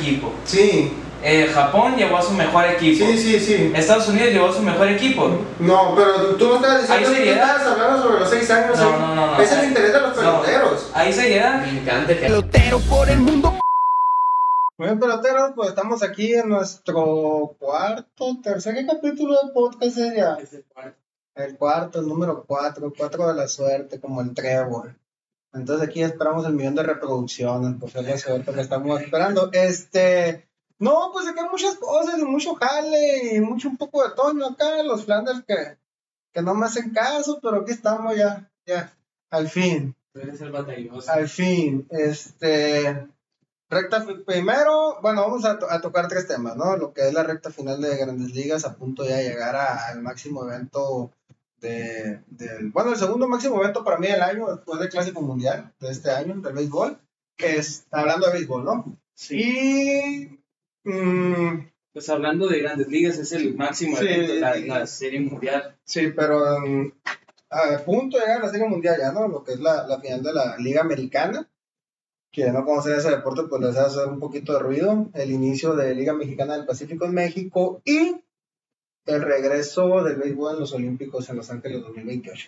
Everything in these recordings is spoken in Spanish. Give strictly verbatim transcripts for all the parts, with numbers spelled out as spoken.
equipo. Sí. Eh, Japón llevó a su mejor equipo. Sí, sí, sí. Estados Unidos llevó a su mejor equipo. No, pero tú no estabas diciendo ¿Hay que tú seriedad? estabas hablando sobre los seis años. No, no, no, no. Es el interés de los peloteros. No. ¿Hay seriedad? Me encanta que Pelotero por el mundo. Muy bien, peloteros, pues estamos aquí en nuestro cuarto, tercer capítulo del podcast ya. es el cuarto. El cuarto, el número cuatro, cuatro de la suerte, como el trébol. Entonces aquí esperamos el millón de reproducciones, pues es la suerte que estamos esperando. Este, no, pues aquí hay muchas cosas y mucho jale y mucho un poco de tono acá, los Flanders que, que no me hacen caso, pero aquí estamos ya, ya, al fin, Tú eres el batalloso. al fin, este, recta fi- primero, bueno, vamos a, to- a tocar tres temas, ¿no? Lo que es la recta final de Grandes Ligas, a punto ya de llegar a- al máximo evento de, del, bueno, el segundo máximo evento para mí del año, después del Clásico Mundial de este año, del béisbol, que es, hablando de béisbol, ¿no? Sí. Y, mm, Pues hablando de Grandes Ligas, es el máximo Sí. evento, la, la Serie Mundial. sí, pero mm, a punto de llegar a la Serie Mundial ya, ¿no? Lo que es la, la final de la Liga Americana. Quien no conoce ese deporte, pues les hace hacer un poquito de ruido. El inicio de Liga Mexicana del Pacífico en México y el regreso del béisbol en los Olímpicos en Los Ángeles dos mil veintiocho.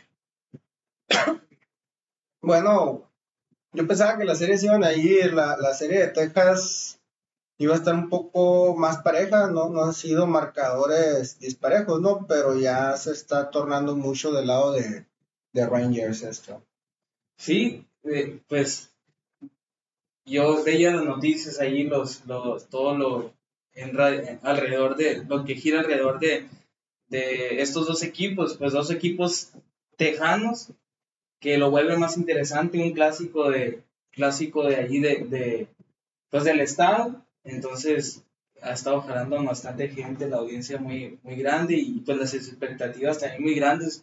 Bueno, yo pensaba que las series iban a ir, la, la serie de Texas iba a estar un poco más pareja, ¿no? No han sido marcadores disparejos, ¿no? Pero ya se está tornando mucho del lado de, de Rangers esto. Sí, eh, pues yo veía las noticias ahí, los, los, todo lo en ra- alrededor de, lo que gira alrededor de, de estos dos equipos, pues dos equipos tejanos, que lo vuelve más interesante, un clásico de, clásico de allí de, de pues del estado, entonces ha estado jalando bastante gente, la audiencia muy, muy grande y pues las expectativas también muy grandes,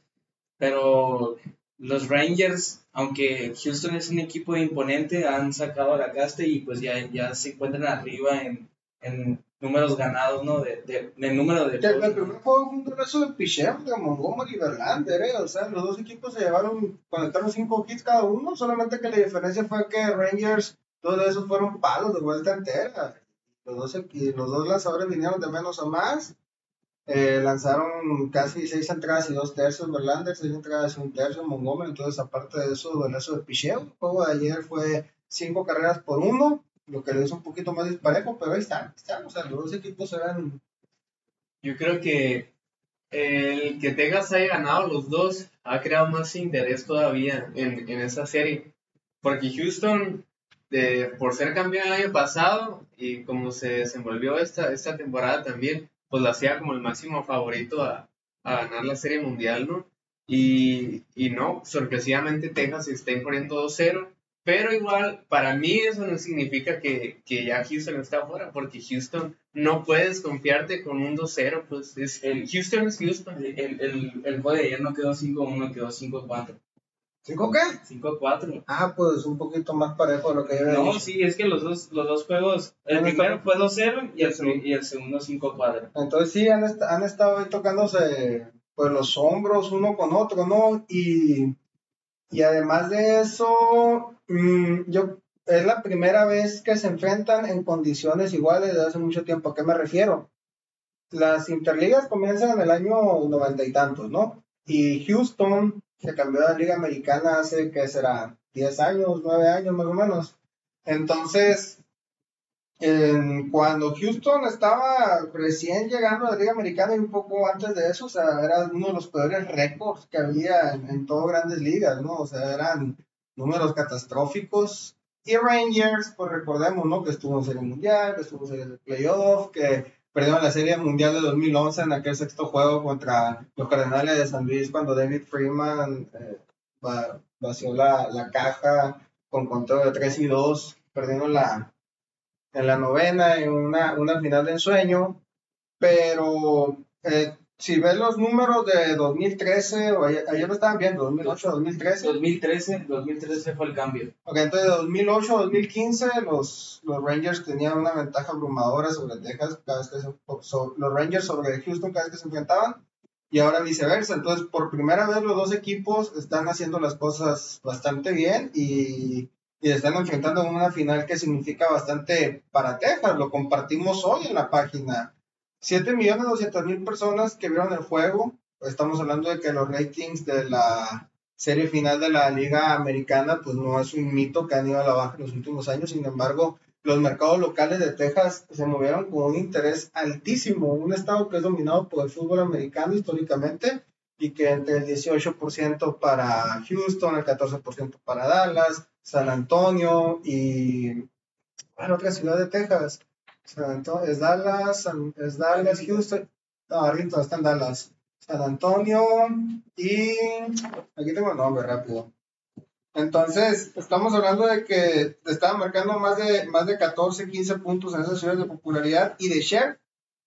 pero los Rangers, aunque Houston es un equipo imponente, han sacado a la casta y pues ya, ya se encuentran arriba en, en números ganados, ¿no? De, de, de número de Que el juegos. primer juego fue un duelazo de picheo de Montgomery y Verlander, ¿eh? O sea, los dos equipos se llevaron, conectaron cinco hits cada uno, solamente que la diferencia fue que Rangers, todos esos fueron palos de vuelta entera. Los dos, equi- los dos lanzadores vinieron de menos a más. Eh, lanzaron casi seis entradas y dos tercios Verlander, seis entradas y un tercio Montgomery. Entonces, aparte de eso, duelazo de picheo. El juego de ayer fue cinco carreras por uno, lo que le hizo un poquito más disparejo, pero ahí están, ahí están. O sea, los dos equipos eran. Yo creo que el que Texas haya ganado los dos ha creado más interés todavía en, en esa serie. Porque Houston, de, por ser campeón el año pasado y como se desenvolvió esta, esta temporada también, pues la hacía como el máximo favorito a, a ganar la Serie Mundial, ¿no? Y, y no, sorpresivamente Texas se está imponiendo dos cero. Pero igual, para mí eso no significa que, que ya Houston está afuera, porque Houston no puedes confiarte con un dos cero, pues es, el Houston es Houston. El, el, el, el juego de ayer no quedó cinco uno, quedó cinco cuatro. ¿Cinco qué? cinco cuatro. Ah, pues un poquito más parejo de lo que yo había No, dicho. sí, es que los dos, los dos juegos, el Han primero estado- fue dos cero y el, seg- y el segundo cinco cuatro. Entonces sí, han, est- han estado ahí tocándose pues los hombros uno con otro, ¿no? Y, y además de eso, mm, yo es la primera vez que se enfrentan en condiciones iguales desde hace mucho tiempo. ¿A qué me refiero? Las interligas comienzan en el año noventa y tantos, ¿no? Y Houston se cambió a la Liga Americana hace, ¿qué será? diez años, nueve años más o menos. Entonces, en- cuando Houston estaba recién llegando a la Liga Americana y un poco antes de eso, o sea, era uno de los peores récords que había en, en todas grandes ligas, ¿no? O sea, eran números catastróficos. Y Rangers, pues recordemos, ¿no? Que estuvo en Serie Mundial, que estuvo en Serie de Playoff, que perdieron la Serie Mundial de dos mil once en aquel sexto juego contra los Cardenales de San Luis cuando David Freeman eh, va- vació la, la caja con control de tres y dos, perdiendo la en la novena, en una, una final de ensueño, pero eh, si ves los números de dos mil trece, o ayer, ayer lo estaban viendo, dos mil ocho, dos mil trece, dos mil trece, dos mil trece fue el cambio. ok, entonces de dos mil ocho a dos mil quince los, los Rangers tenían una ventaja abrumadora sobre Texas, cada vez que se, so, los Rangers sobre Houston cada vez que se enfrentaban, y ahora viceversa. Entonces, por primera vez los dos equipos están haciendo las cosas bastante bien y y están enfrentando en una final que significa bastante para Texas. Lo compartimos hoy en la página. siete millones doscientas mil personas que vieron el juego. Estamos hablando de que los ratings de la serie final de la Liga Americana, pues no es un mito que han ido a la baja en los últimos años. Sin embargo, los mercados locales de Texas se movieron con un interés altísimo. Un estado que es dominado por el fútbol americano históricamente, y que entre el dieciocho por ciento para Houston, el catorce por ciento para Dallas, San Antonio y bueno, otra ciudad de Texas. San Antonio, es Dallas, San, es Dallas, Houston, no, Arlington está en Dallas, San Antonio y aquí tengo el nombre rápido. Entonces, estamos hablando de que estaban marcando más de, más de catorce, quince puntos en esas ciudades de popularidad y de share.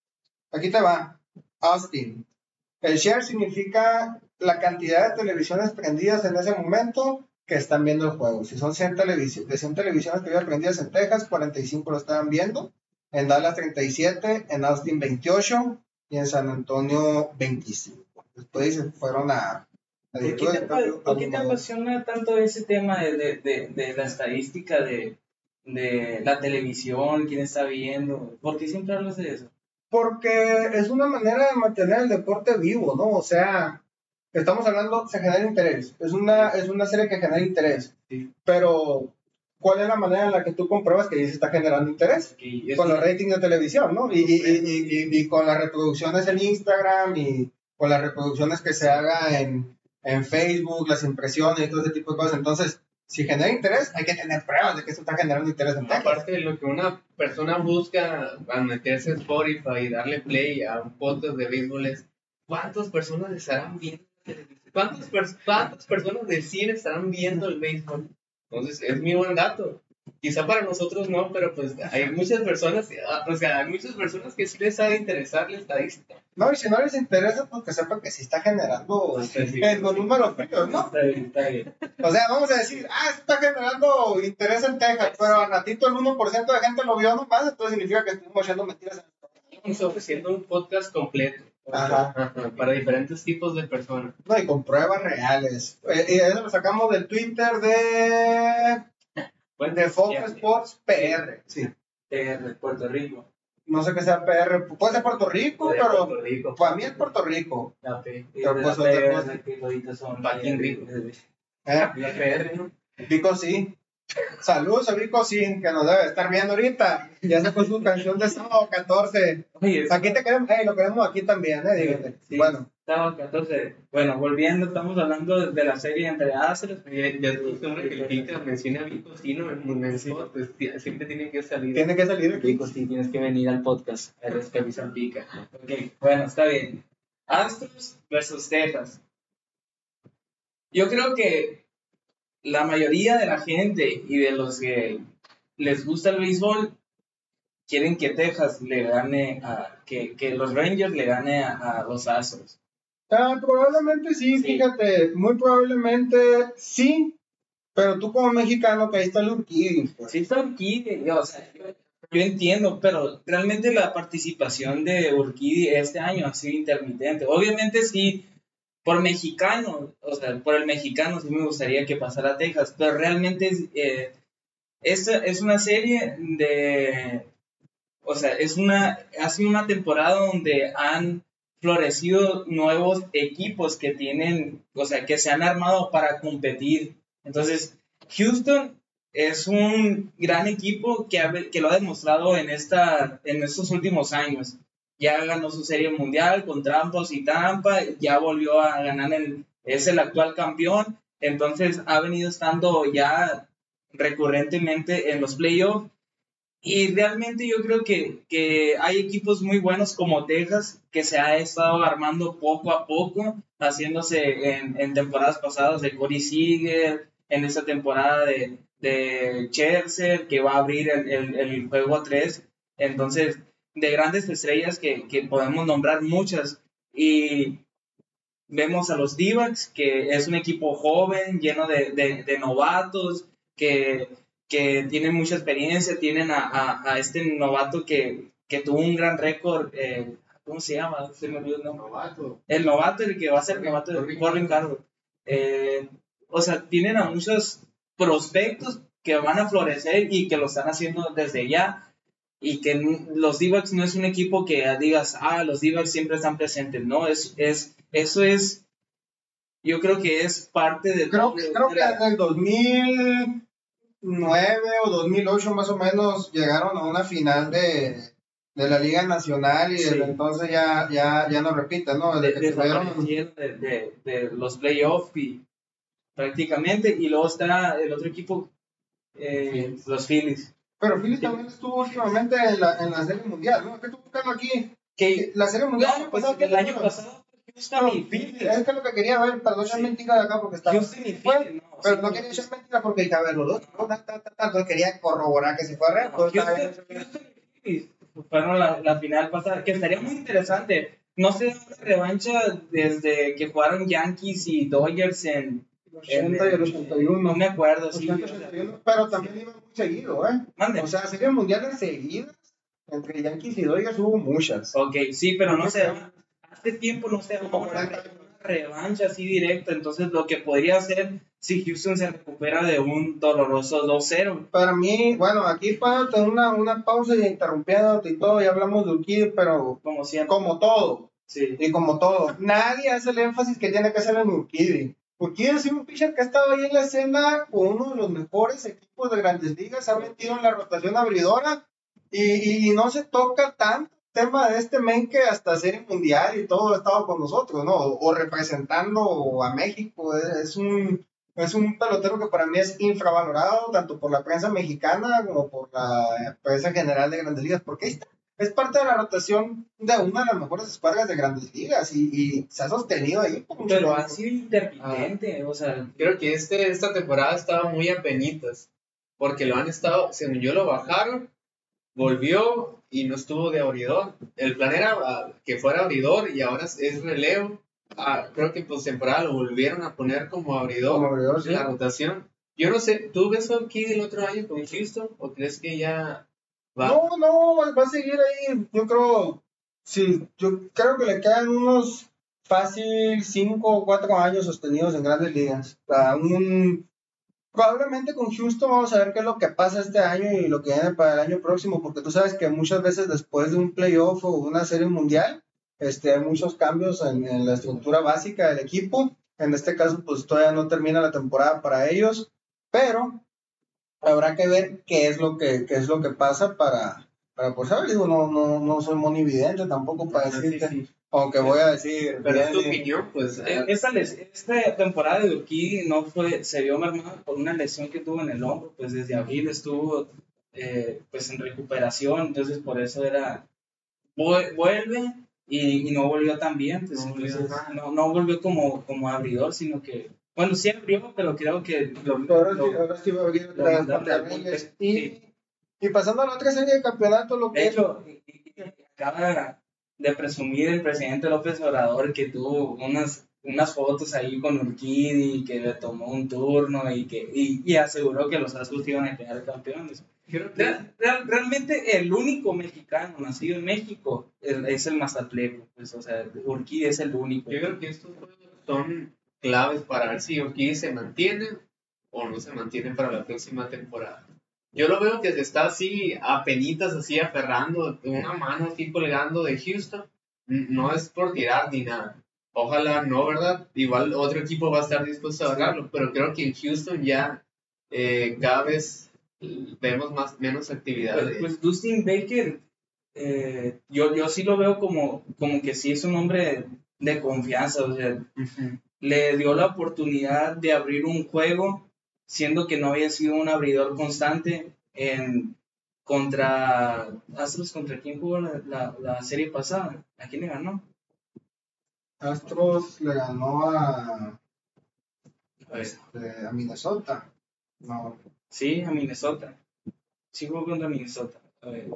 Aquí te va, Austin. El share significa la cantidad de televisiones prendidas en ese momento que están viendo el juego. Si son cien televisiones, de cien televisiones que había prendidas en Texas, cuarenta y cinco lo estaban viendo. En Dallas treinta y siete, en Austin veintiocho y en San Antonio veinticinco. Después se fueron a... ¿Por qué te, ¿por qué te apasiona tanto ese tema de, de, de, de la estadística de, de la televisión, quién está viendo? ¿Por qué siempre hablas de eso? Porque es una manera de mantener el deporte vivo, ¿no? O sea, estamos hablando, se genera interés. Es una, es una serie que genera interés. Sí. Pero, ¿cuál es la manera en la que tú compruebas que se está generando interés? Okay, con los ratings de televisión, ¿no? Y, y, y, y, y con las reproducciones en Instagram y con las reproducciones que se haga en, en Facebook, las impresiones y todo ese tipo de cosas. Entonces, si genera interés, hay que tener pruebas de que eso está generando interés en Texas. Aparte de lo que una persona busca al meterse en Spotify y darle play a un podcast de béisbol es ¿cuántas personas estarán viendo la televisión? ¿Cuántas, per- ¿Cuántas personas del cine estarán viendo el béisbol? Entonces, es muy buen dato. Quizá para nosotros no, pero pues hay muchas personas, o sea, hay muchas personas que sí les ha de interesar la estadística. No, y si no les interesa, pues que sepan que sí está generando sí, sí, el número frío, ¿no? Está bien, está bien. O sea, vamos a decir, ah, está generando interés en Texas, pero al ratito el uno por ciento de gente lo vio nomás, entonces significa que estamos echando mentiras en el programa. Estamos ofreciendo un podcast completo. Ajá. Ajá, para diferentes tipos de personas. No, y con pruebas reales. Eh, y eso lo sacamos del Twitter de... Bueno, de Fox ya, Sports P R, sí. P R, Puerto Rico. No sé qué sea P R, puede ser Puerto Rico, Puede pero Puerto Rico. para mí es Puerto Rico. La P. Y Pero de pues la otra P R, cosa. que toditos son Fucking rico. ¿Eh? La P R, ¿no? Vico sí. Saludos a Vico sí, que nos debe estar viendo ahorita. Ya sacó su canción de sábado catorce. Oye, Aquí te queremos, hey, lo queremos aquí también, eh, dígate. Sí, bueno. Sábado catorce. Bueno, volviendo, estamos hablando de la serie entre Astros. Ya, ya es costumbre que el Pica mencione a Vico sí, ¿no? En el spot, pues siempre tiene que salir. Tiene que salir aquí. Vico sí, tienes que venir al podcast. Eres Capitán Pica. Ok, bueno, está bien. Astros versus Texas. Yo creo que la mayoría de la gente y de los que les gusta el béisbol quieren que Texas le gane a, que, que los Rangers le gane a, a los Astros. Ah, probablemente sí, Sí. fíjate, muy probablemente sí, pero tú como mexicano caíste al Urquidi, pues. Sí está Urquidy, yo, o sea, yo, yo entiendo, pero realmente la participación de Urquidy este año ha sido intermitente. Obviamente sí, por mexicano, o sea, por el mexicano sí me gustaría que pasara a Texas, pero realmente es, eh, esta es una serie de, o sea, es una, ha sido una temporada donde han florecido nuevos equipos que tienen, o sea, que se han armado para competir. Entonces, Houston es un gran equipo que, ha, que lo ha demostrado en, esta, en estos últimos años. Ya ganó su serie mundial con Trampos y Tampa, ya volvió a ganar, el, es el actual campeón, entonces ha venido estando ya recurrentemente en los playoffs. Y realmente yo creo que, que hay equipos muy buenos como Texas, que se ha estado armando poco a poco, haciéndose en, en temporadas pasadas de Corey Seager, en esta temporada de, de Scherzer, que va a abrir el, el, el juego a tres. Entonces, de grandes estrellas que, que podemos nombrar muchas. Y vemos a los D-backs, que es un equipo joven, lleno de, de, de novatos, que... que tienen mucha experiencia, tienen a, a, a este novato que, que tuvo un gran récord, eh, ¿cómo se llama? Se me olvidó el nombre. Novato. El novato, el que va a ser el novato de Corbin Carroll. Eh, o sea, tienen a muchos prospectos que van a florecer y que lo están haciendo desde ya. Y que los D-backs no es un equipo que digas, ah, los D-backs siempre están presentes. No, es, es, eso es, yo creo que es parte de... Creo, de, creo de que la, en el dos mil nueve o dos mil ocho más o menos llegaron a una final de, de la Liga Nacional y Sí. desde entonces ya, ya, ya no repiten, ¿no? Desde de, que tuvieron... desaparecieron de, de, de los playoffs y prácticamente, y luego está el otro equipo, eh, los Phillies. Pero Phillies también estuvo últimamente en la, en la Serie Mundial, ¿no? ¿Qué estoy buscando aquí? Que, La Serie Mundial... no, pues ¿qué el año fue? pasado Houston y Phillies. Es que es lo que quería ver, perdón, echar Sí. mentira de acá porque estaba... Houston y Fue, Phillies, no. pero sí, no quería echar mentira porque dije, a ver, los dos, no, ta, ta, ta, ta, entonces quería corroborar que si fue real. no, pues, Houston, estaba bien. Houston y Phillies fueron la, la final pasada, que estaría muy interesante. No se da una revancha desde que jugaron Yankees y Dodgers en... ochenta y el ochenta y uno. No me acuerdo, sí. ochenta, ochenta y uno, pero también iba muy seguido, ¿eh? Mande. O sea, series mundiales seguidas entre Yankees y Dodgers hubo muchas. Ok, sí, pero no se da. Hace tiempo no se da Como una, cuarenta. una revancha así directa. Entonces, lo que podría hacer si Houston se recupera de un doloroso dos cero. Para mí, bueno, aquí para tener una, una pausa y interrumpiéndote y todo, ya hablamos de Urquidy, pero Como siempre. como todo, Sí. y como todo, nadie hace el énfasis que tiene que hacer en Urquidy. Urquidy es un pitcher que ha estado ahí en la escena con uno de los mejores equipos de Grandes Ligas, se ha metido en la rotación abridora y, y, y no se toca tanto el tema de este men que hasta Serie Mundial y todo ha estado con nosotros, ¿no? O, o representando a México, es, es un es un pelotero que para mí es infravalorado tanto por la prensa mexicana como por la prensa general de Grandes Ligas, porque ahí está. Es parte de la rotación de una de las mejores escuadras de Grandes Ligas y, y se ha sostenido ahí por mucho Pero tiempo. ha sido intermitente. O sea, Creo que este, esta temporada estaba muy apenitas, porque lo han estado, según yo lo bajaron, volvió y no estuvo de abridor. El plan era ah, que fuera abridor y ahora es, es relevo. Ah, creo que en postemporada lo volvieron a poner como abridor, Como abridor, sí. en la rotación. Yo no sé, ¿tú ves aquí el otro año con Houston o crees que ya va? No, no, va va a seguir ahí. Yo creo, sí, yo creo que le quedan unos fácil cinco o cuatro años sostenidos en Grandes Ligas. O sea, un, probablemente con Houston vamos a ver qué es lo que pasa este año y lo que viene para el año próximo, porque tú sabes que muchas veces después de un playoff o una serie mundial, este, hay muchos cambios en, en la estructura básica del equipo. En este caso, pues todavía no termina la temporada para ellos, pero habrá que ver qué es lo que, qué es lo que pasa para, para por saber. Digo, no, no, no soy monividente tampoco para Ajá, decirte, sí, sí. aunque voy a decir. Pero es tu bien, opinión, pues. eh, ah, esta, les- esta temporada de Urquidy no fue, se vio mermada por una lesión que tuvo en el hombro. Pues desde abril estuvo eh, pues en recuperación. Entonces, por eso era. vu- Vuelve. Y, y no volvió tan bien, pues, No volvió, entonces, ajá. no, no volvió como, como abridor, sino que, bueno, sí abrió, pero creo que lo, Ahora lo- sí, ahora sí va a abrir lo otra vez mandaron contra al Reyes. bullpen, Y, sí. y pasando a la otra serie de campeonato, lo que De hecho, y- y- y acaba de presumir el presidente López Obrador que tuvo unas, unas fotos ahí con Urquidy, que le tomó un turno y que y, y aseguró que los Astros iban a quedar campeones. creo que Real- real- realmente el único mexicano nacido en México es, es el Mazatleco, pues, o sea, Urquidy es el único. Yo creo que estos juegos son claves para ver si Urquidy se mantiene o no se mantiene para la próxima temporada. Yo lo veo que se está así, apenitas, así aferrando, una mano así colgando de Houston. N- No es por tirar ni nada. Ojalá no, ¿verdad? Igual otro equipo va a estar dispuesto a agarrarlo, pero creo que en Houston ya eh, cada vez eh, vemos más, menos actividad. Pues, de- pues Dustin Baker, eh, yo, yo sí lo veo como, como que sí es un hombre de confianza, o sea, Ujú. le dio la oportunidad de abrir un juego, siendo que no había sido un abridor constante en contra Astros. ¿Contra quién jugó la, la, la serie pasada? ¿A quién le ganó? Astros le ganó a, A ver. este, a Minnesota. No, Sí, a Minnesota. Sí jugó contra Minnesota. A ver.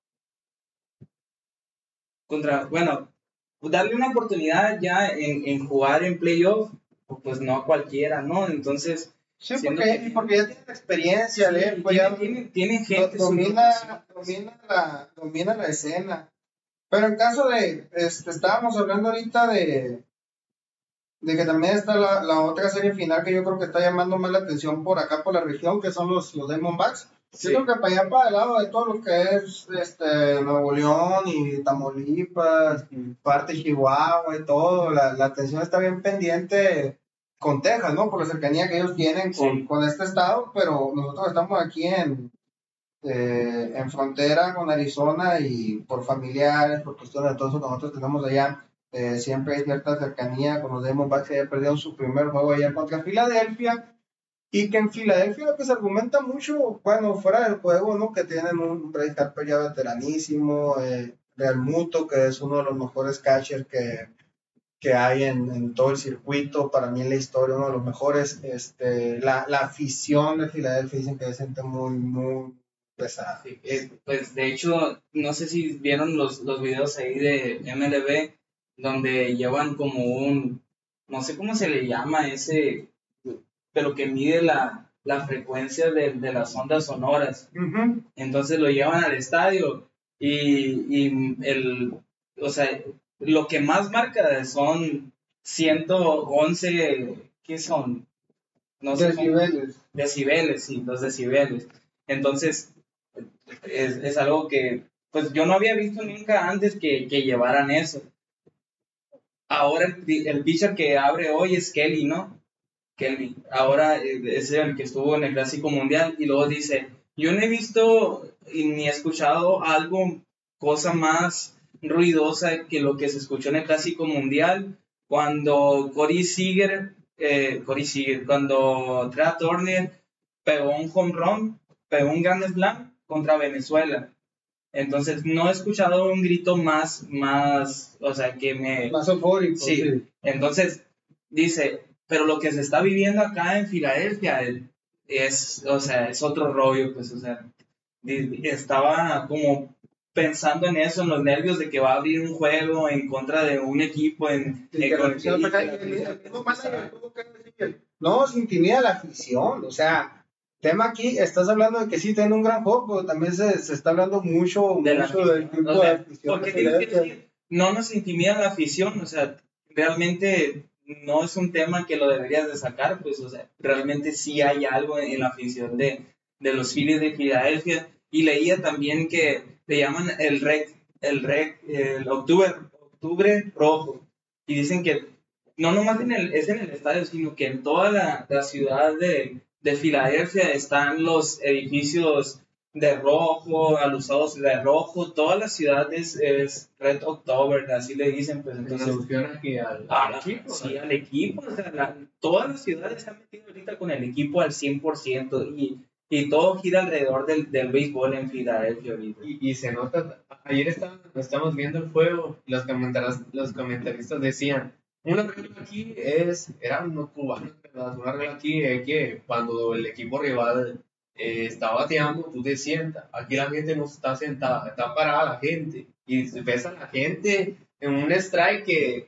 Contra, bueno, darle una oportunidad ya en, en jugar en playoff, pues no a cualquiera, ¿no? Entonces, sí, siendo porque, que- porque ya tiene experiencia, sí, ¿eh? Pues tiene, ya tiene, tiene do- gente. en su domina, rotación. domina, la, domina la escena. Pero en caso de, este, estábamos hablando ahorita de, de que también está la, la otra serie final que yo creo que está llamando más la atención por acá, por la región, que son los, los Diamondbacks. Sí. Yo creo que para allá, para el lado de todo lo que es este, Nuevo León y Tamaulipas, parte de Chihuahua y todo, la, la atención está bien pendiente con Texas, ¿no? Por la cercanía que ellos tienen con, Sí. con este estado, pero nosotros estamos aquí en, eh, en frontera con Arizona y por familiares, por cuestiones de todo eso que nosotros tenemos allá, eh, siempre hay cierta cercanía con los Diamondbacks que ya perdieron su primer juego allá contra Filadelfia. Y que en Filadelfia lo que se argumenta mucho, bueno, fuera del juego, ¿no? Que tienen un Bryce Harper ya veteranísimo, eh, Real Muto, que es uno de los mejores catchers que, que hay en, en todo el circuito, para mí en la historia, uno de los mejores. Este, la, la afición de Filadelfia dicen que se siente muy, muy pesada. Sí, eh, pues de hecho, no sé si vieron los, los videos ahí de M L B, donde llevan como un, no sé cómo se le llama ese, pero que mide la, la frecuencia de, de las ondas sonoras. Uh-huh. Entonces lo llevan al estadio y, y el, o sea, lo que más marca son ciento once, ¿qué son? No sé cómo- Decibeles. decibeles, sí, los decibeles. Entonces, es, es algo que, pues yo no había visto nunca antes que, que llevaran eso. Ahora el, el pitcher que abre hoy es Kelly, ¿no? Kelly. Ahora eh, es el que estuvo en el Clásico Mundial y luego dice, yo no he visto y ni he escuchado algo, cosa más ruidosa que lo que se escuchó en el Clásico Mundial cuando Corey Seager, eh, Corey Seager, cuando Trea Turner pegó un home run, pegó un grand slam contra Venezuela. Entonces no he escuchado un grito más, más, o sea, que me... Más eufórico. Sí, Sí. entonces dice, pero lo que se está viviendo acá en Filadelfia es, o sea, es otro rollo, pues, o sea, di- estaba como pensando en eso, en los nervios de que va a abrir un juego en contra de un equipo en... Sí, en que la con- afición y está que la acá, y afición- el mismo manager tuvo que decir, no, se intimida la afición, o sea, tema aquí, estás hablando de que sí tiene un gran juego, pero también se, se está hablando mucho, de la mucho afición, del tipo o sea, de afición ¿por de qué tienes que Filadelfia. decir? No nos intimida la afición, o sea, realmente no es un tema que lo deberías de sacar, pues, o sea, realmente sí hay algo en, en la afición de, de los Phillies de Filadelfia, y leía también que le llaman el rec, el rec, el octubre, octubre rojo, y dicen que no nomás en el, es en el estadio, sino que en toda la, la ciudad de, de Filadelfia están los edificios de rojo, alusados de rojo, toda la ciudad es, es Red October, así le dicen, pues Entonces, entonces, alusión aquí al, ah, al equipo. sí, al equipo, o sea, la, todas las ciudades se han metido ahorita con el equipo al cien por ciento y, y todo gira alrededor del, del béisbol en Filadelfia ahorita. Y, y se nota, ayer está, estamos viendo el juego, los comentaristas, los comentaristas decían, una regla aquí es, eran no cubanos, ¿verdad? Una regla aquí es que cuando el equipo rival eh, está bateando, tú te sientas, aquí la gente no está sentada, está parada la gente, y ves a la gente en un strike que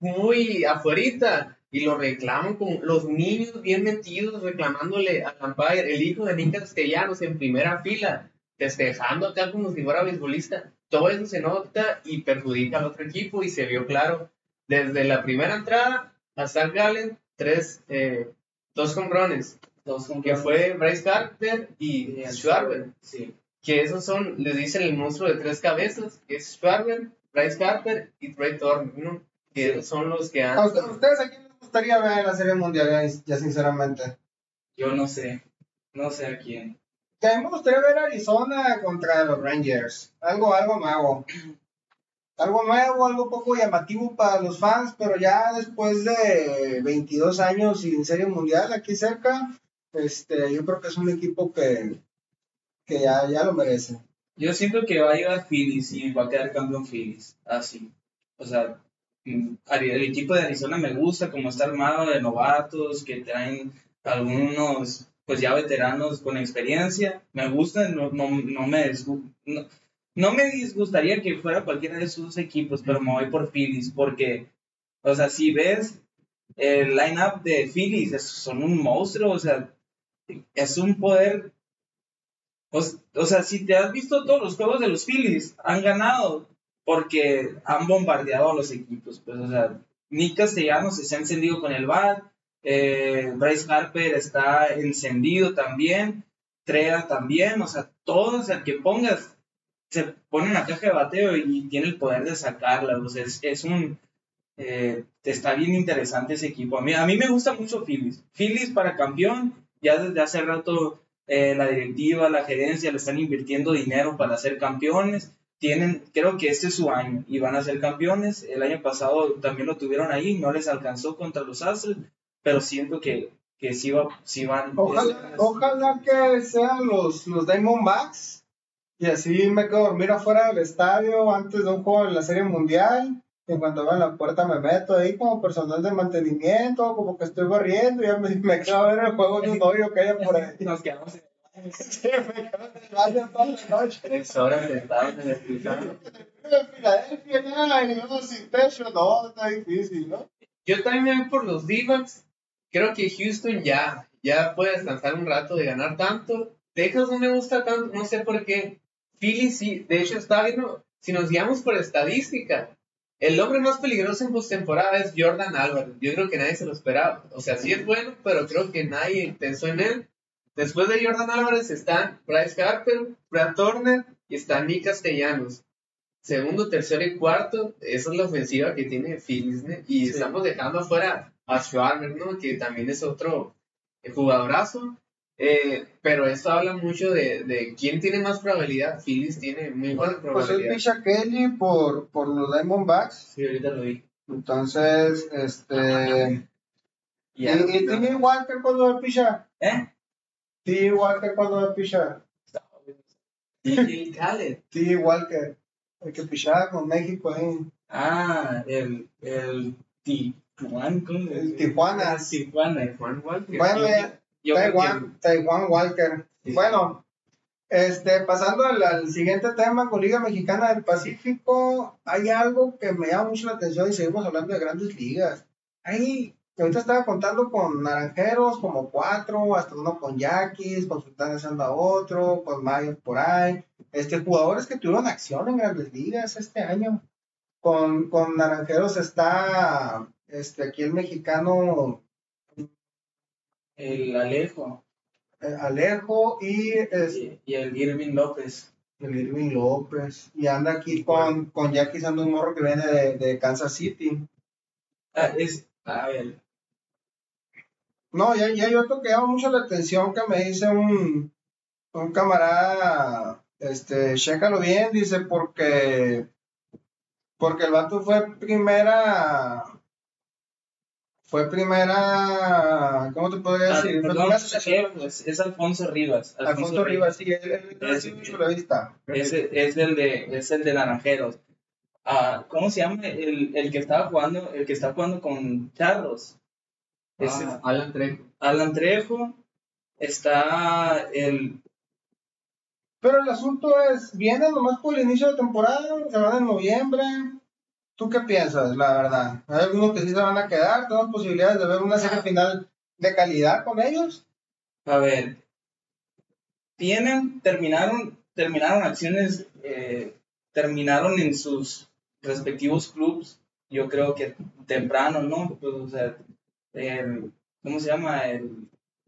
muy afuerita, y lo reclaman con los niños bien metidos, reclamándole al umpire, el hijo de Nick Castellanos en primera fila, festejando acá como si fuera beisbolista. Todo eso se nota y perjudica al otro equipo y se vio claro desde la primera entrada hasta el Gallen, tres, eh, dos jonrones, Todos son que fue Bryce Harper y Sí, Schwarber, sí. que esos son, les dicen el monstruo de tres cabezas, que es Schwarber, Bryce Harper y Trey Turner, ¿no? Que Sí. esos son los que ¿A han... usted- ustedes a quién les gustaría ver en la Serie Mundial, ya, ya sinceramente? Yo no sé, no sé a quién. Que a mí me gustaría ver a Arizona contra los Rangers, algo, algo nuevo. Algo nuevo, algo poco llamativo para los fans, pero ya después de veintidós años sin Serie Mundial aquí cerca, este, yo creo que es un equipo que, que ya, ya lo merece. Yo siento que va a llegar Phillies y va a quedar campeón Phillies, así. O sea, mm, Ari- el equipo de Arizona me gusta, como está armado de novatos, que traen algunos, pues ya veteranos con experiencia. Me gusta, no, no, no me disgu- no, no me disgustaría que fuera cualquiera de esos equipos, pero me voy por Phillies, porque, o sea, si ves el line-up de Phillies, es- son un monstruo, o sea, es un poder. O, o sea, si te has visto todos los juegos de los Phillies, han ganado porque han bombardeado a los equipos. Pues, o sea, Nick Castellanos se ha encendido con el bat, eh, Bryce Harper está encendido también, Trea también, o sea, todos el que pongas se pone en la caja de bateo y tiene el poder de sacarla, o sea, es, es un... Eh, está bien interesante ese equipo. A mí, a mí me gusta mucho Phillies. Phillies para campeón, ya desde hace rato eh, la directiva, la gerencia le están invirtiendo dinero para ser campeones. Tienen, creo que este es su año y van a ser campeones. El año pasado también lo tuvieron ahí, no les alcanzó contra los Astros, pero siento que, que sí, va, sí van. Ojalá, ojalá que sean los, los Diamondbacks y así me quedo a dormir afuera del estadio antes de un juego de la Serie Mundial. En cuanto abran la puerta me meto ahí como personal de mantenimiento, como que estoy barriendo y ya me, me quedo a ver el juego de un hoyo que haya por ahí. Nos quedamos en Sí, me quedo en el baño toda la noche. tres horas sentados en el escritorio. En Filadelfia ya, y luego sin techo, no, está difícil, ¿no? Yo también me voy por los D-backs. Creo que Houston ya, ya puede descansar un rato de ganar tanto. Texas no me gusta tanto, no sé por qué. Philly sí, de hecho está viendo, si nos guiamos por estadística, el hombre más peligroso en postemporada es Jordan Álvarez. Yo creo que nadie se lo esperaba. O sea, sí es bueno, pero creo que nadie pensó en él. Después de Jordan Álvarez están Bryce Harper, Brad Turner y está Nick Castellanos. Segundo, tercero y cuarto, esa es la ofensiva que tiene Phillies, ¿no? Y sí, estamos dejando afuera a Schwarber, ¿no? Que también es otro jugadorazo. Eh, pero esto habla mucho de, de quién tiene más probabilidad. Phillies tiene muy buena probabilidad. Pues es Pisha Kelly por, por los Diamondbacks. Sí, ahorita lo vi. Entonces, este... ¿Y, ¿Y, y Timmy Walker cuándo va a pichar? ¿Eh? Timmy Walker cuándo va a pichar? Y Khaled. Timmy Walker, el que pichaba con México ahí. Ah, el... el Tijuana. ¿Cómo? El Tijuana. Tijuana. Juan Walker. Bueno, Yo Taiwan, Taiwan Walker. Sí. Bueno, este, pasando al, al siguiente tema con Liga Mexicana del Pacífico, hay algo que me llama mucho la atención y seguimos hablando de grandes ligas. Hay, ahorita estaba contando con Naranjeros como cuatro, hasta uno con Yaquis, con Sultanes anda otro, con Mayos por ahí. Este, jugadores que tuvieron acción en grandes ligas este año. Con, con Naranjeros está este, aquí el mexicano El Alejo. eh, Alejo y, es, Y, y el Irving López. el Irving López. Y anda aquí con, con Yaquis, anda un morro que viene de, de Kansas City. Ah, es... A ver. No, y hay, y hay otro que llama mucho la atención que me dice un, un camarada, este, chécalo bien, dice, porque, porque el vato fue primera, fue primera, ¿cómo te podría Ah, decir? Fue perdón, primera- es, es Alfonso Rivas. Alfonso Rivas, sí, él, él, él Es- sí, mucho la vista. Ese es el de, es el de Naranjeros. Ah, ¿cómo se llama? El, el que estaba jugando, el que está jugando con Charros. Ese Ah, Alan Trejo. Alan Trejo. Está el... Pero el asunto es, vienen nomás por el inicio de temporada, se van en noviembre. ¿Tú qué piensas, la verdad? ¿Hay algunos que sí se van a quedar? ¿Tenemos posibilidades de ver una serie final de calidad con ellos? A ver. Tienen, terminaron, terminaron acciones, eh, terminaron en sus respectivos clubes. Yo creo que temprano, ¿no? Pues, o sea, el, ¿cómo se llama? El,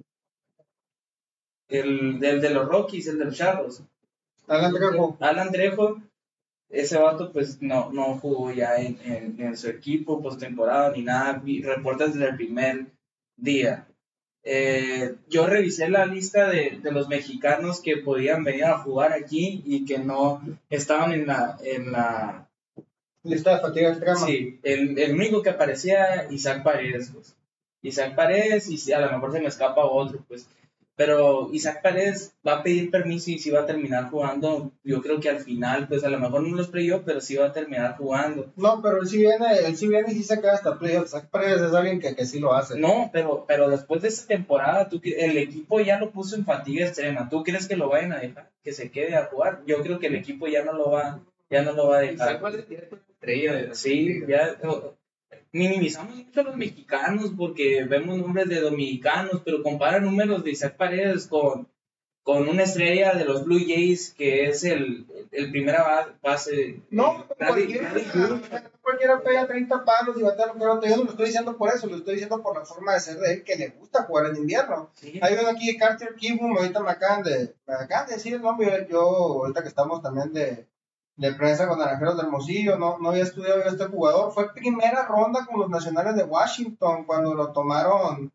el del de los Rockies, el de los Charros. Alan Trejo. Alan Trejo, ese vato pues no, no jugó ya en, en, en su equipo postemporada ni nada, vi reportes desde el primer día. Eh, yo revisé la lista de, de los mexicanos que podían venir a jugar aquí y que no estaban en la, en la Lista de fatiga extrema. sí, el, el único que aparecía era Isaac Paredes, pues. Isaac Paredes y si a lo mejor se me escapa otro, pues. Pero Isaac Paredes va a pedir permiso y sí va a terminar jugando. Yo creo que al final, pues a lo mejor no los preyó, pero sí va a terminar jugando. No, pero él sí viene, él sí viene y sí se queda hasta playoffs. Zach Paredes es alguien que, que sí lo hace. No, pero, pero después de esta temporada, tú, el equipo ya lo puso en fatiga extrema. ¿Tú crees que lo vayan a dejar que se quede a jugar? Yo creo que el equipo ya no lo va, ya no lo va a dejar. Estrella. Sí, ya oh, minimizamos mucho a los mexicanos porque vemos nombres de dominicanos, pero compara números de Isaac Paredes con, con una estrella de los Blue Jays que es el, el primera ba- base. No, Bradley- cualquiera, Bradley Beal. cualquiera pega treinta palos y batea lo que no. Yo no lo estoy diciendo por eso, lo estoy diciendo por la forma de ser de él, que le gusta jugar en invierno. Sí. Hay uno aquí, Carter Kieboom, ahorita me acaban de, me acaban de decir el nombre, yo, ahorita que estamos también de, de prensa con Naranjeros de Hermosillo, no, no había estudiado yo a este jugador, fue primera ronda con los Nacionales de Washington cuando lo tomaron,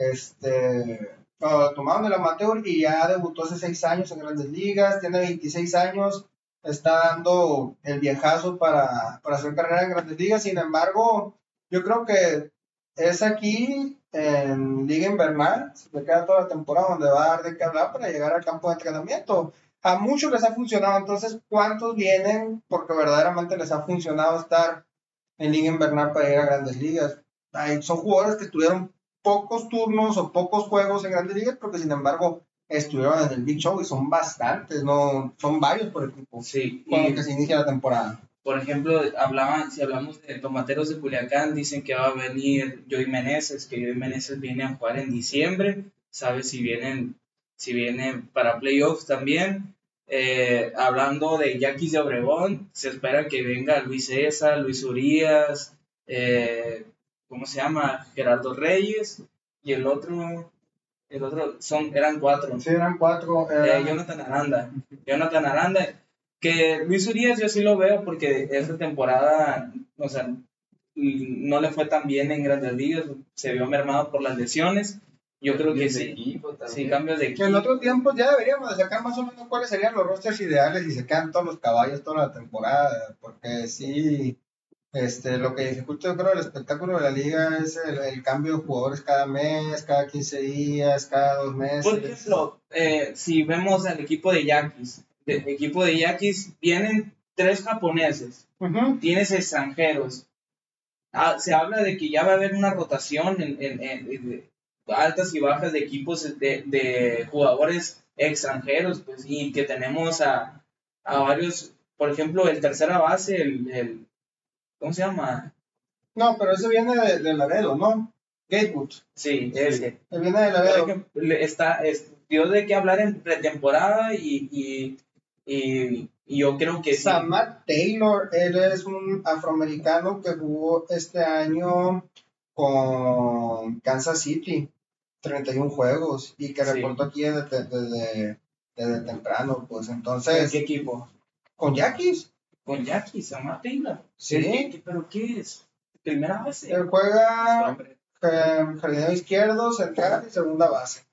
este, cuando lo tomaron del amateur y ya debutó hace seis años en Grandes Ligas, tiene veintiséis años, está dando el viejazo para, para hacer carrera en Grandes Ligas, sin embargo, yo creo que es aquí en Liga Invernal, se le queda toda la temporada donde va a dar de qué hablar para llegar al campo de entrenamiento. A muchos les ha funcionado, entonces, ¿cuántos vienen porque verdaderamente les ha funcionado estar en Liga Invernal para ir a Grandes Ligas? Hay, son jugadores que tuvieron pocos turnos o pocos juegos en Grandes Ligas, porque sin embargo estuvieron en el Big Show y son bastantes, no son varios por equipo Sí, cuando y que se inicia la temporada. por ejemplo, hablaban, si hablamos de tomateros de Culiacán, dicen que va a venir Joey Meneses, que Joey Meneses viene a jugar en diciembre, sabe si vienen, si vienen para playoffs también. Eh, hablando de Yaquis de Obregón, se espera que venga Luis César, Luis Urías, eh, ¿cómo se llama? Gerardo Reyes, y el otro, el otro, son, eran cuatro. Sí, eran cuatro. Eh, eran- Jonathan Aranda. Jonathan Aranda. Que Luis Urias yo sí lo veo porque esta temporada, o sea, no le fue tan bien en Grandes Ligas, se vio mermado por las lesiones. Yo creo que Cambios de sí. equipo también. Sí, cambios de Que equipo. en otros tiempos ya deberíamos de sacar más o menos cuáles serían los rosters ideales y se quedan todos los caballos toda la temporada, porque sí, este, lo que dificulta yo creo el espectáculo de la liga es el, el cambio de jugadores cada mes, cada quince días, cada dos meses. Por ejemplo, eh, si vemos al equipo de Yaquis, el equipo de Yaquis, vienen tres japoneses, Ujú. tienes extranjeros. Ah, se habla de que ya va a haber una rotación en, en- en- en altas y bajas de equipos de, de jugadores extranjeros, pues, y que tenemos a, a varios, por ejemplo, el tercera base, el, el ¿cómo se llama? No, pero ese viene de, de Laredo, ¿no? Gatewood. Sí, ese. Él viene de Por Laredo. ejemplo, le- está, es- dio de qué hablar en pretemporada y, y, y, y yo creo que sí. Samad Taylor, él es un afroamericano que jugó este año con Kansas City, treinta y uno juegos, y que Sí. reportó aquí desde, desde, desde temprano, pues ¿En entonces, qué equipo? con Yaquis, Con Jackie, Samar Taylor. Sí. ¿Qué- qué- ¿Pero qué es? ¿Primera base? él juega Hombre. eh, jardinero izquierdo, central y segunda base.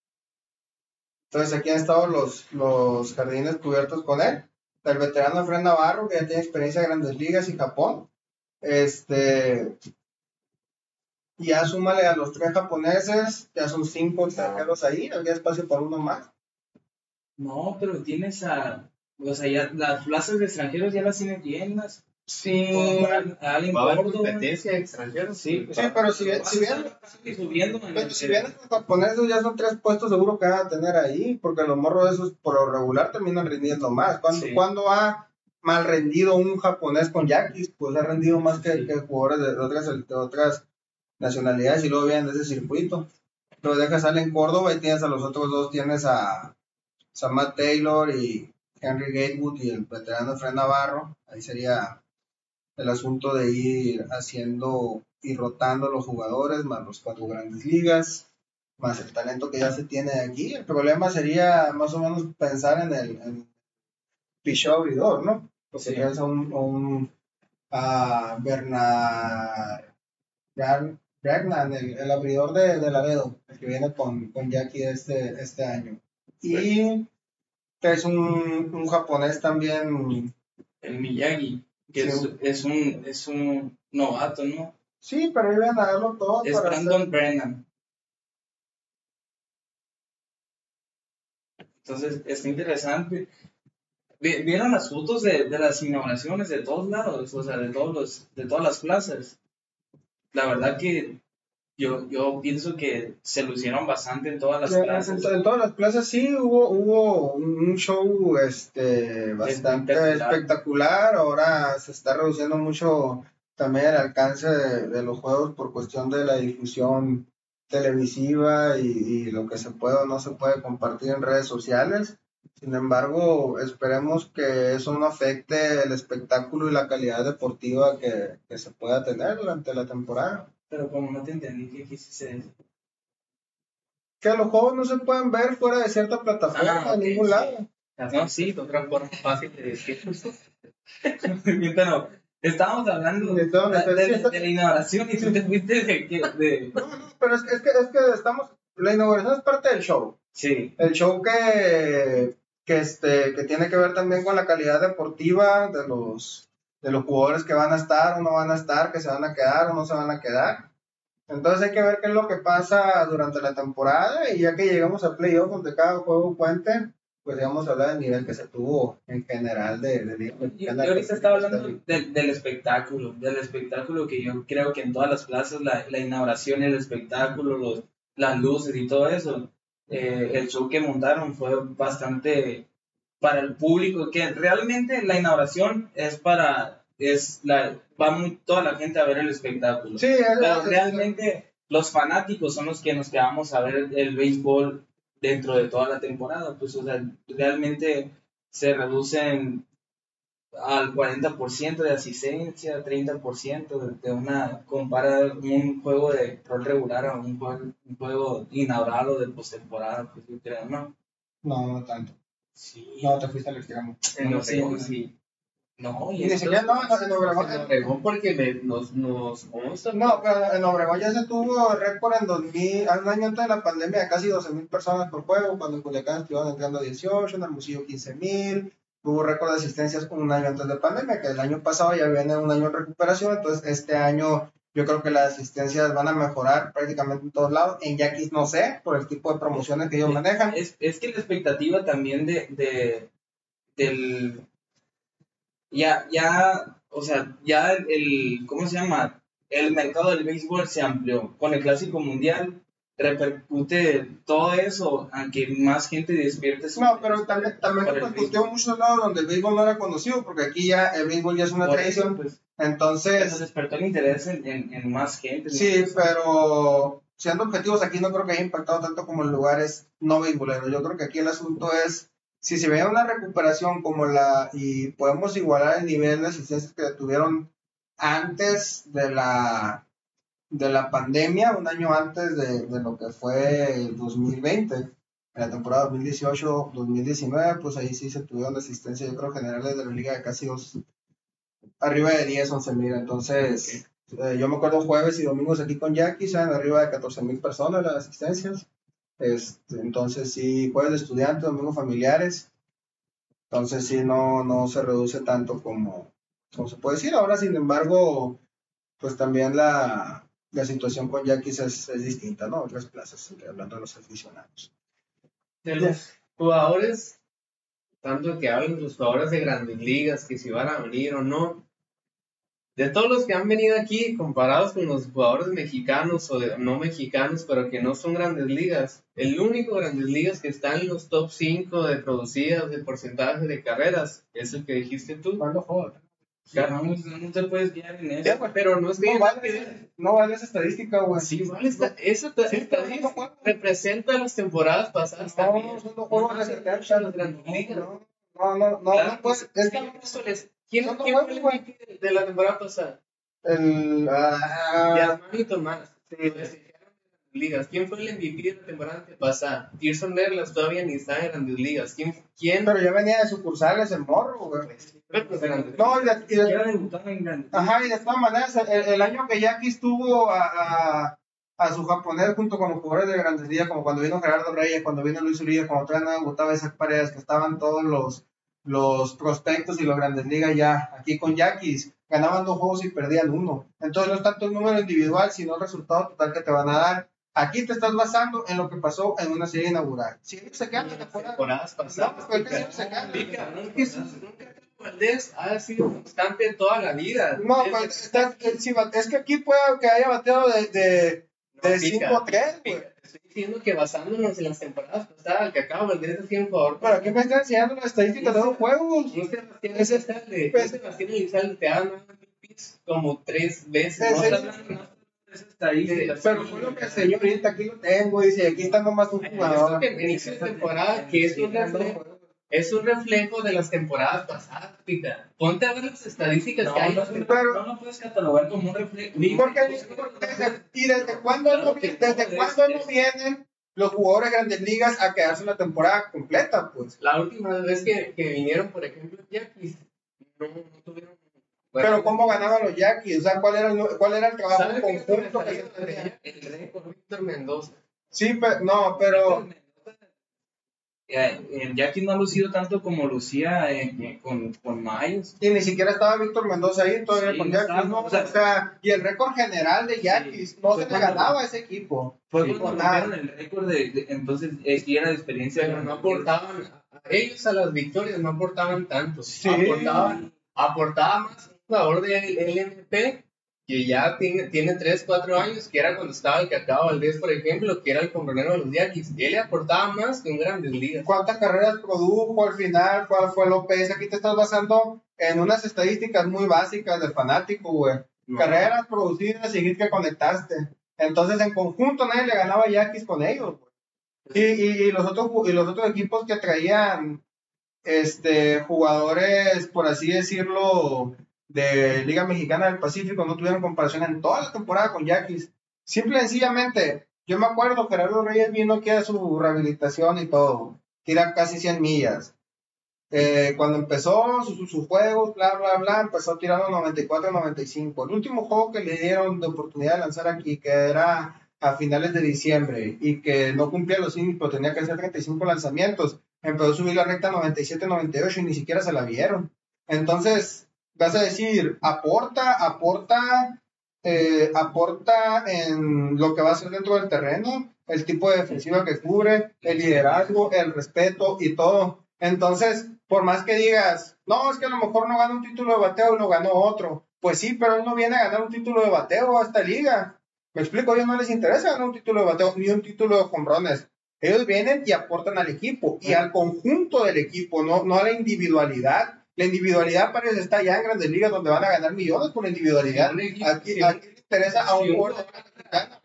Entonces aquí han estado los, los jardines cubiertos con él. El veterano Fred Navarro, que ya tiene experiencia en Grandes Ligas y Japón. Este, y ya súmale a los tres japoneses, ya son cinco extranjeros ahí, había espacio para uno más. No, pero tienes a... O sea, ya las plazas de extranjeros ya las tienen llenas. Sí, Con Allen Va a haber Córdoba. competencia de extranjeros. Sí, sí, pero si bien, si bien, Sigue subiendo en pero el- si bien los japoneses ya son tres puestos seguro que van a tener ahí, porque los morros esos por lo regular terminan rindiendo más. ¿Cuándo, Sí. ¿cuándo ha mal rendido un japonés con Yaquis? Pues ha rendido más que, Sí. que jugadores de, de otras, de otras nacionalidades y luego vienen de ese circuito. Pero dejas a Allen Córdoba y tienes a los otros dos, tienes a Samad Taylor y Henry Gatewood y el veterano Fred Navarro. Ahí sería el asunto de ir haciendo y rotando los jugadores, más los cuatro grandes ligas, más el talento que ya se tiene aquí. El problema sería más o menos pensar en el en picheo abridor, ¿no? Porque Sí. tienes a un, a un a Bernard Bran- Bregman, el, el abridor de, de Laredo, el que viene con, con Jackie este, este año. Y que es un, un japonés también. el Miyagi, que Sí. es, es un es un novato, ¿no? Sí, pero iban a darlo todo Es para Brandon hacer- Brennan. Entonces, está interesante. Vi- ¿Vieron las fotos de, de las inauguraciones de todos lados? O sea, de todos los, de todas las plazas. La verdad que yo, yo pienso que se lucieron bastante en todas las En, plazas. en- en todas las plazas sí hubo, hubo un show este, bastante Espectacular. espectacular. Ahora se está reduciendo mucho también el alcance de, de los juegos por cuestión de la difusión televisiva y, y lo que se puede o no se puede compartir en redes sociales. Sin embargo, esperemos que eso no afecte el espectáculo y la calidad deportiva que, que se pueda tener durante la temporada. Pero como no te entendí, ¿qué quisiste decir? Que los juegos no se pueden ver fuera de cierta plataforma Ah, ok, en ningún sí. lado. No, sí, otra forma fácil de decir. Pero estábamos hablando de, Entonces, de- sí, de- está- de la inauguración y tú te fuiste de que... De... No, no, pero es, que- es que, es que estamos, la inauguración es parte del show. Sí, El show que, que, este, que tiene que ver también con la calidad deportiva de los, de los jugadores que van a estar o no van a estar, que se van a quedar o no se van a quedar. Entonces hay que ver qué es lo que pasa durante la temporada y ya que llegamos a playoff donde cada juego cuente, pues ya vamos a hablar del nivel que se tuvo en general de, de Liga yo, Mexicana. yo ahorita estaba hablando del, del espectáculo, del espectáculo que yo creo que en todas las plazas, la, la inauguración, el espectáculo, los, las luces y todo eso, eh, el show que montaron fue bastante para el público, que realmente la inauguración es para, es la, va muy, toda la gente a ver el espectáculo. Sí, es- Pero es- realmente los fanáticos son los que nos quedamos a ver el, el béisbol dentro de toda la temporada. Pues, o sea, realmente se reducen al cuarenta por ciento de asistencia, treinta por ciento de, de una, compara un juego de rol regular a un juego, un juego inaugural o de postemporada, pues yo creo, ¿no? No, no tanto. Sí. No, te fuiste al extremo. En No, Obregón, sí. sí. No, Y y ni esto- siquiera, no, no, en Obregón, En Obregón porque me, nos, nos consta. no, pero en Obregón ya se tuvo récord en dos mil, un año antes de la pandemia, de casi doce mil personas por juego, cuando en Culiacán estuvieron entrando dieciocho, en Hermosillo quince mil, tuvo récord de asistencias un año antes de pandemia, que el año pasado ya viene un año en recuperación, entonces este año yo creo que las asistencias van a mejorar prácticamente en todos lados, en Yaquis no sé, por el tipo de promociones que ellos manejan. Es, es que la expectativa también de, de del ya, ya, o sea, ya el, el- ¿cómo se llama? El mercado del béisbol se amplió. Con el Clásico Mundial repercute todo eso a que más gente despierte su No, pero también, también por el repercutió en muchos lados donde el béisbol no era conocido, porque aquí ya el béisbol ya es una Por eso, tradición, pues, entonces... eso despertó el interés en, en, en más gente. Sí, pero siendo objetivos, aquí no creo que haya impactado tanto como en lugares no beisboleros. Yo creo que aquí el asunto es, si se ve una recuperación como la, y podemos igualar el nivel de asistencias que tuvieron antes de la, de la pandemia, un año antes de, de lo que fue el dos mil veinte, en la temporada dos mil dieciocho dos mil diecinueve, pues ahí sí se tuvieron asistencias, yo creo, generales de la liga de casi dos, arriba de diez, once mil, entonces... Eh, yo me acuerdo jueves y domingos aquí con Jackie, eran arriba de catorce mil personas las asistencias. Este, entonces sí, jueves de estudiantes, domingos familiares. Entonces sí, no, no se reduce tanto como, como se puede decir. Ahora, sin embargo, pues también la, la situación con Jackie es, es distinta, ¿no? Otras plazas, hablando de los aficionados. De los jugadores, tanto que hablan de los jugadores de grandes ligas, que si van a venir o no, de todos los que han venido aquí, comparados con los jugadores mexicanos o de, no mexicanos, pero que no son grandes ligas, el único grandes ligas que está en los top cinco de producidas, de porcentaje de carreras, es el que dijiste tú. ¿Cuándo juega? No, no te puedes guiar en eso. Ya, pero no es que No vale, no vale esa estadística, güey. sí, vale, esta, esa ta- Sí, pero estadística no juega. representa las temporadas pasadas No, también. son dos juegos No de se setenta. escuchan las grandes ligas. No, no, no, no, Claro, no puede- pues, es sí, que eso les- ¿Quién, son dos quién fue el juegos, M V P de, de la temporada pasada? el, ah, Yasmani Tomás. Sí, ligas. ¿Quién fue el M V P de la temporada pasada? Tirson Lerlas todavía ni está en grandes ligas. ¿Quién? ¿Quién? pero ya venía de sucursales el morro, güey. Pero, pues, grandes No, y de, y de- Ya debutaron en grandes. ajá, y de todas maneras, el, el año que Jackie estuvo a, a, a su japonés junto con los jugadores de Grandes Ligas, como cuando vino Gerardo Reyes, cuando vino Luis Uribe, cuando todavía no debutaba esas paredes, que estaban todos los, los prospectos y los Grandes Ligas ya aquí con Jackies, ganaban dos juegos y perdían uno. Entonces no es tanto el número individual, sino el resultado total que te van a dar. Aquí te estás basando en lo que pasó en una serie inaugural. Si ellos se quedan en la temporada, temporadas pasadas. no, pero es que ellos se quedan. Nunca, nunca Valdés ha sido constante toda la vida. No, Es- pues, está- eh, sí, va- es que aquí puede que haya bateado de, de, no, de pica, cinco tres, güey. pica. Estoy diciendo que basándonos en las temporadas pasadas, el que acaba Valdés ha sido un jugador. Pero aquí me están enseñando las estadísticas de los juegos. Un Sebastián Ese- Elizalde, pues- un Sebastián Elizalde te ha dado M V Ps como tres veces. Ese- ¿no? Está hablando de esas estadísticas. Pero fue lo que enseñó ahorita, aquí lo tengo, dice, aquí está nomás un Ay, jugador. yo creo que en inicio de temporada, que es un reflejo, es un reflejo de las temporadas pasadas, pica. Ponte a ver las estadísticas No, que hay. no, pero- no lo puedes catalogar como un reflejo. Porque, porque desde- ¿Y desde cuándo, no, vi- desde cuándo no vienen los jugadores de Grandes Ligas a quedarse una temporada completa? Pues. La última vez que, que vinieron, por ejemplo, Yankees, no, no tuvieron... Pero ¿cómo ganaban los Yankees? O sea, ¿cuál era el, cuál era el trabajo ¿Sabes qué es conjunto lo que que se me salió? tenía? El récord Víctor Mendoza. Sí, pero, no, pero... Eh, El Jackie no ha lucido tanto como lucía eh, eh, con, con Myers. Y ni siquiera estaba Víctor Mendoza ahí todavía Sí, con no Yankees, estaba, ¿no? o sea- O sea, y el récord general de Yankees Sí, no fue se le cuando- ganaba a ese equipo. Fue Sí, cuando nada. rompieron el récord de, de- entonces eh, sí era de experiencia. Pero no aportaban, a ellos a las victorias no aportaban tanto. Sí. Aportaban, aportaba más un jugador de L M P que ya tiene, tiene tres, cuatro años, que era cuando estaba el Cacao Valdés, por ejemplo, que era el compronero de los Yankees. Él le aportaba más que un Grandes Ligas. ¿Cuántas carreras produjo al final? ¿Cuál fue el O P S? Aquí te estás basando en unas estadísticas muy básicas del fanático, güey. No. Carreras producidas y hits que conectaste. Entonces, en conjunto, nadie le ganaba a Yankees con ellos, güey. Y, y, y los otros ju- y los otros equipos que traían este jugadores, por así decirlo, de Liga Mexicana del Pacífico no tuvieron comparación en toda la temporada con Yankees. Simple y sencillamente, yo me acuerdo, Gerardo Reyes vino aquí a su rehabilitación y todo, tira casi cien millas. Eh, cuando empezó sus su, su juegos, bla, bla, bla, empezó tirando noventa y cuatro noventa y cinco. El último juego que le dieron de oportunidad de lanzar aquí, que era a finales de diciembre y que no cumplía los índices, pero tenía que hacer treinta y cinco lanzamientos, empezó a subir la recta noventa y siete noventa y ocho y ni siquiera se la vieron. Entonces, vas a decir, aporta, aporta, eh, aporta en lo que va a hacer dentro del terreno, el tipo de defensiva que cubre, el liderazgo, el respeto y todo. Entonces, por más que digas, no, es que a lo mejor no gana un título de bateo y lo ganó otro, pues sí, pero él no viene a ganar un título de bateo a esta liga. Me explico, a ellos no les interesa ganar un título de bateo ni un título de jonrones. Ellos vienen y aportan al equipo y al conjunto del equipo, no, no a la individualidad. La individualidad para ellos está ya en Grandes Ligas donde van a ganar millones por la individualidad. Un equipo- Aquí, sí, aquí les interesa a un sí, jugador mexicano.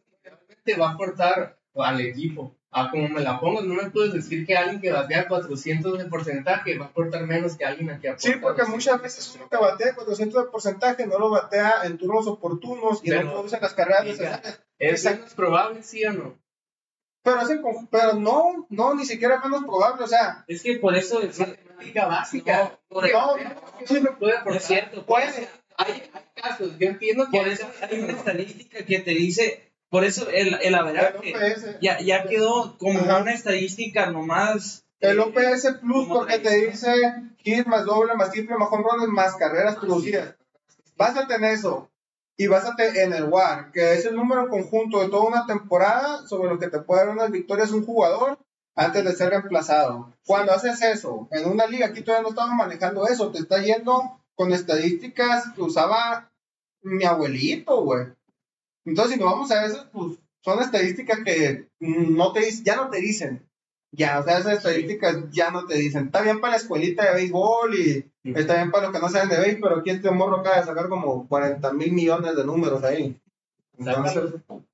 Te va a aportar al equipo. A como me la pongas, no me puedes decir que alguien que batea cuatrocientos de porcentaje va a aportar menos que alguien que aporta. Sí, porque muchas veces uno que batea cuatrocientos de porcentaje no lo batea en turnos oportunos y Pero, no produce las carreras diga, necesarias. ¿Es menos probable, sí o no? Pero, hacen con- pero no, no, ni siquiera es menos probable. O sea, Es que por eso Es matemática básica. No, por- no, Sí, me puede no aportar. es cierto. Por puede. eso, Hay, hay casos, yo entiendo que por eso hay una estadística que te dice, por eso el, el averaje el O P S. ya, ya quedó como Ajá. una estadística nomás. El eh, O P S Plus como porque te tradicional. dice hit más doble, más triple, más jonrones, más carreras producidas. Básate en eso. Y básate en el W A R, que es el número conjunto de toda una temporada sobre lo que te puede dar unas victorias un jugador antes de ser reemplazado. Cuando haces eso, en una liga, aquí todavía no estamos manejando eso, te está yendo con estadísticas que usaba mi abuelito, güey. Entonces, si nos vamos a eso, pues son estadísticas que no te dic- ya no te dicen. Ya, o sea, esas estadísticas ya no te dicen. Está bien para la escuelita de béisbol y está bien para los que no saben de béisbol, pero aquí este morro acaba de sacar como cuarenta mil millones de números ahí. Entonces,